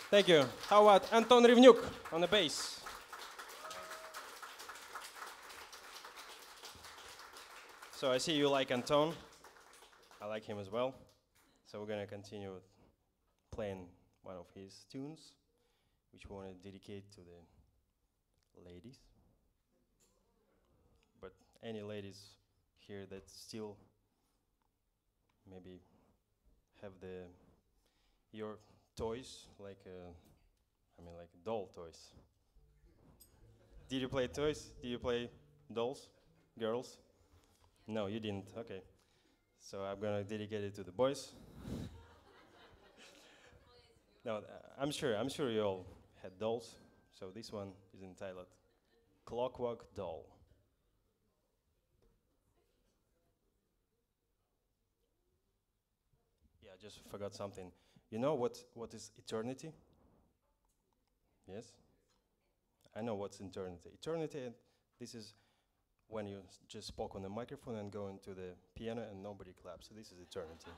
Thank you. How about Anton Rivnyuk on the bass? So I see you like Anton. I like him as well. So we're gonna continue playing one of his tunes, which we want to dedicate to the ladies. But any ladies here that still maybe have the your toys, like uh, I mean like doll toys. Did you play toys? Did you play dolls? Girls? No, you didn't. Okay. So I'm gonna dedicate it to the boys. No, uh, I'm sure. I'm sure you all had dolls. So this one is entitled "Clockwork Doll." Yeah, I just forgot something. You know what? What is eternity? Yes. I know what's eternity. Eternity. This is when you s- just spoke on the microphone and go into the piano and nobody claps. So this is eternity.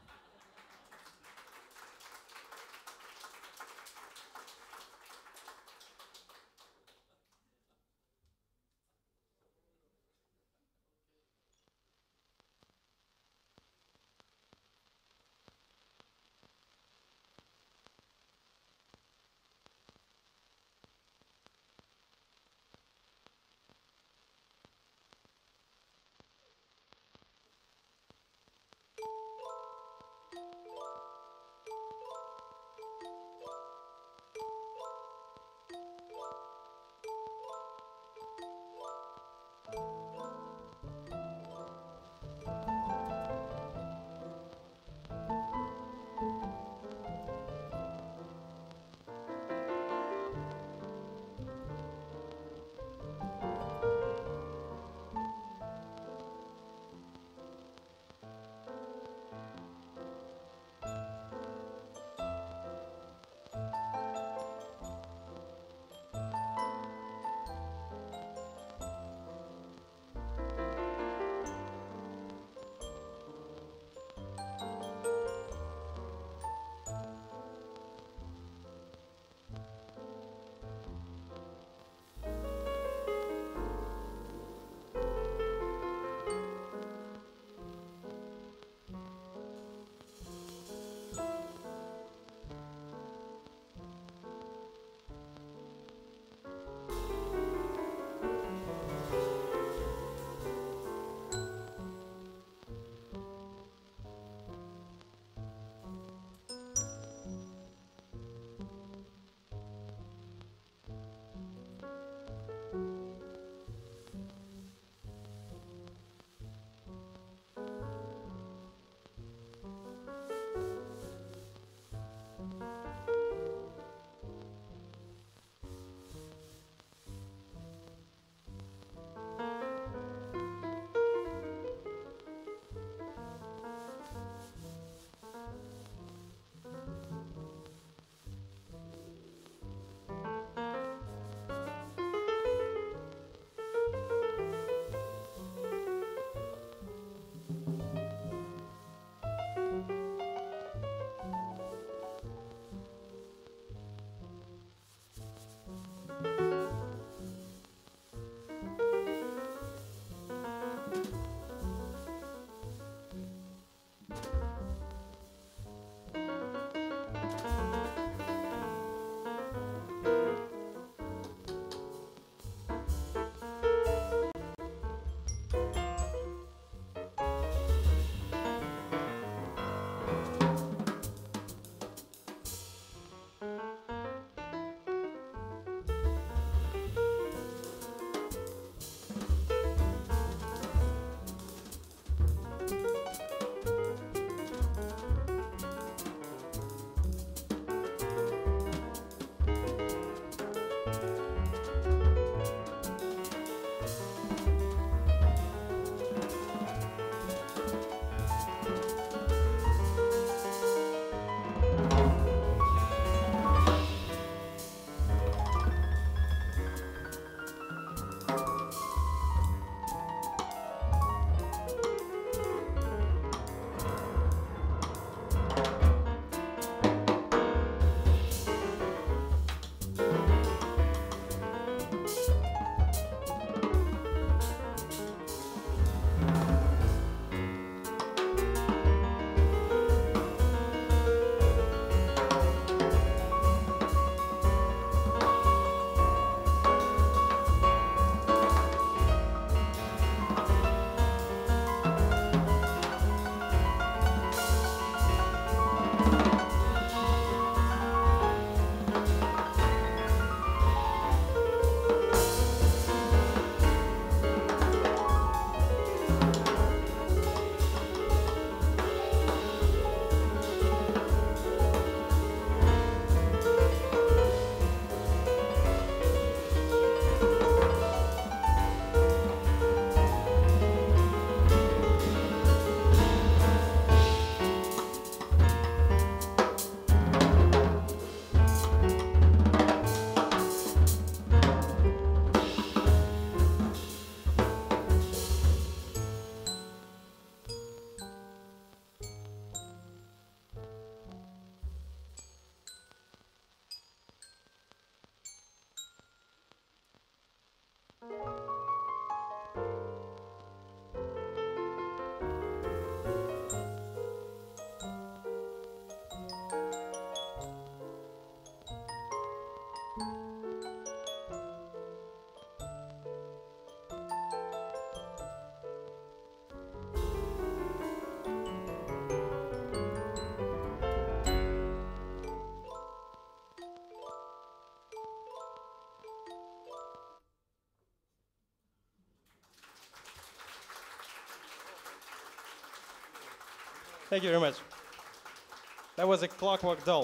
Thank you very much. That was a Clockwork Doll.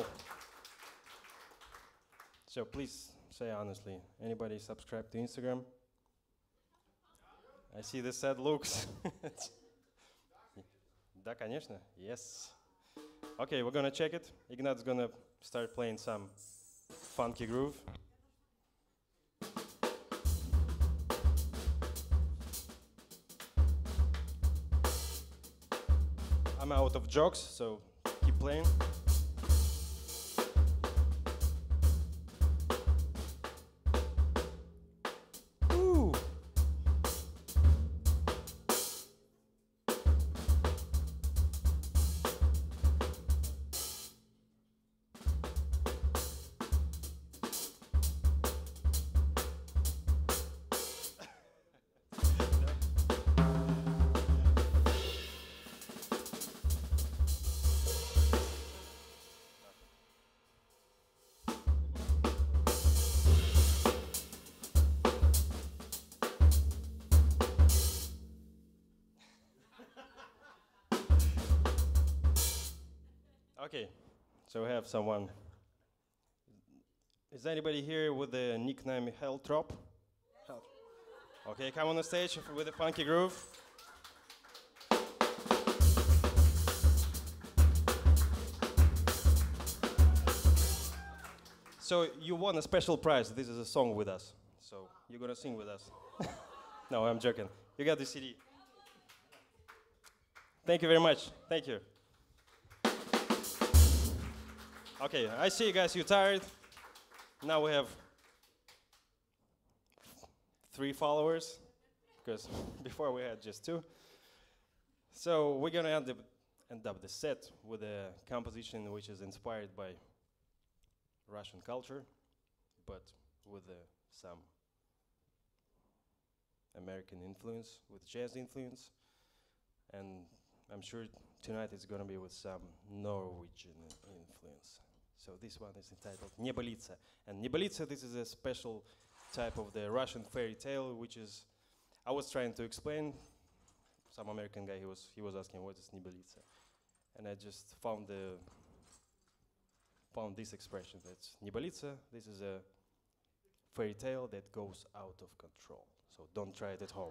So please say honestly, anybody subscribe to Instagram? I see the sad looks. Да, конечно. Yes. Okay, we're gonna check it. Ignat's gonna start playing some funky groove. I'm out of jokes, so keep playing. Ooh. Okay, so we have someone. Is anybody here with the nickname Helltrop? Hell. Okay, come on the stage with a funky groove. So you won a special prize. This is a song with us. So you're gonna sing with us. No, I'm joking. You got the C D. Thank you very much. Thank you. Okay, I see you guys, you're tired. Now we have three followers, because before we had just two. So we're gonna end up, end up the set with a composition which is inspired by Russian culture, but with uh, some American influence, with jazz influence. And I'm sure tonight it's gonna be with some Norwegian influence. So this one is entitled Nebolica. And Nebolica, this is a special type of the Russian fairy tale, which is, I was trying to explain, some American guy, he was, he was asking what is Nebolica. And I just found the, found this expression, that's Nebolica, this is a fairy tale that goes out of control. So don't try it at home.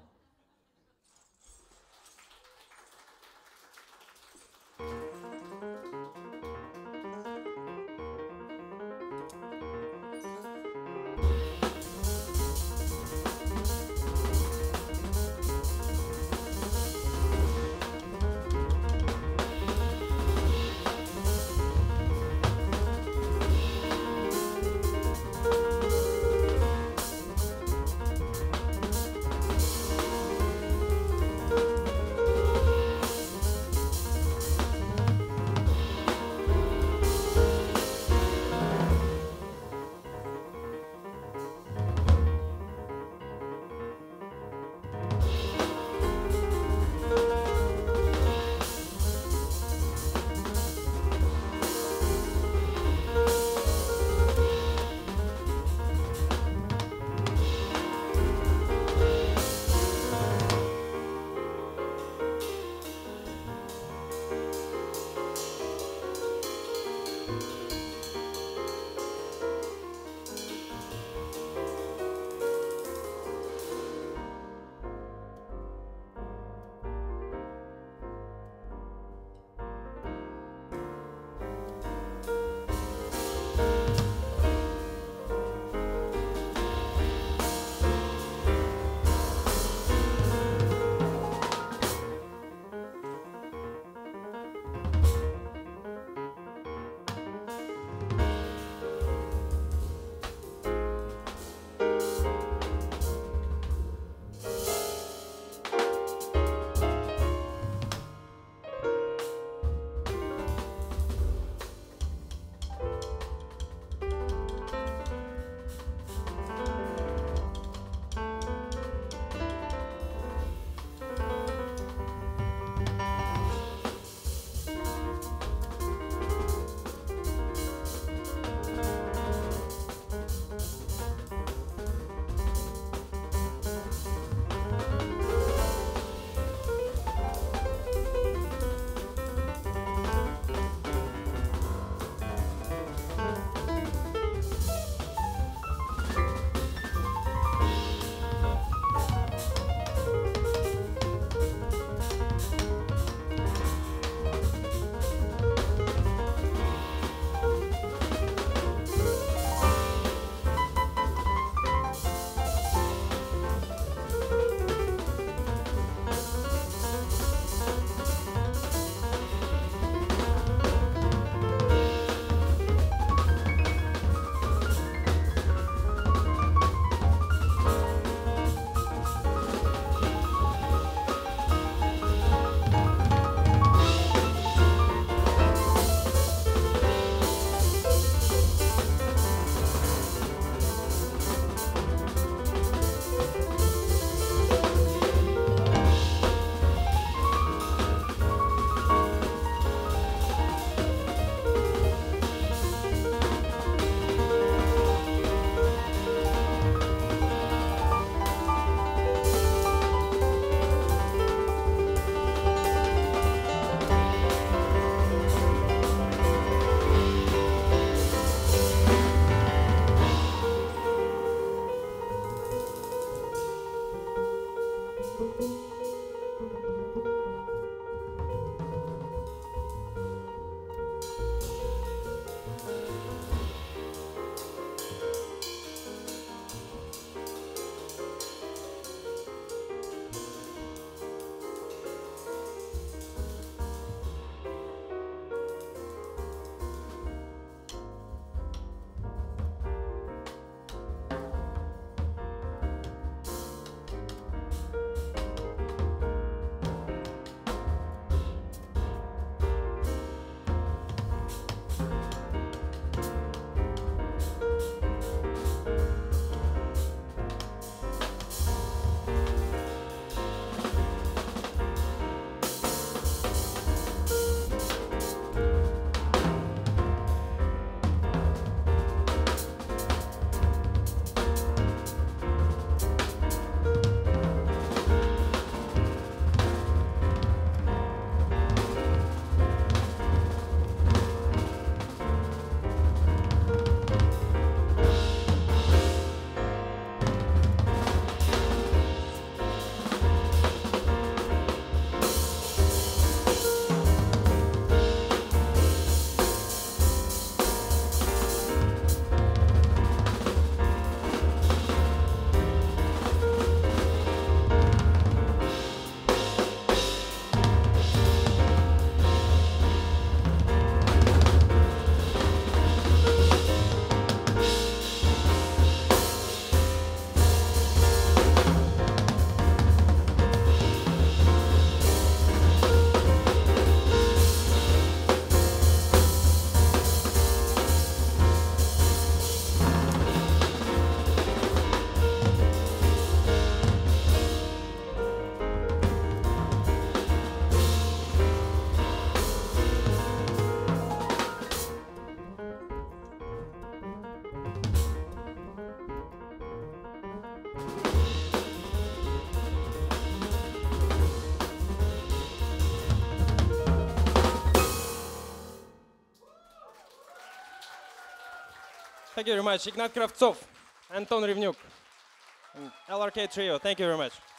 Thank you very much. Ignat Kravtsov, Anton Rivnyuk, and L R K Trio. Thank you very much.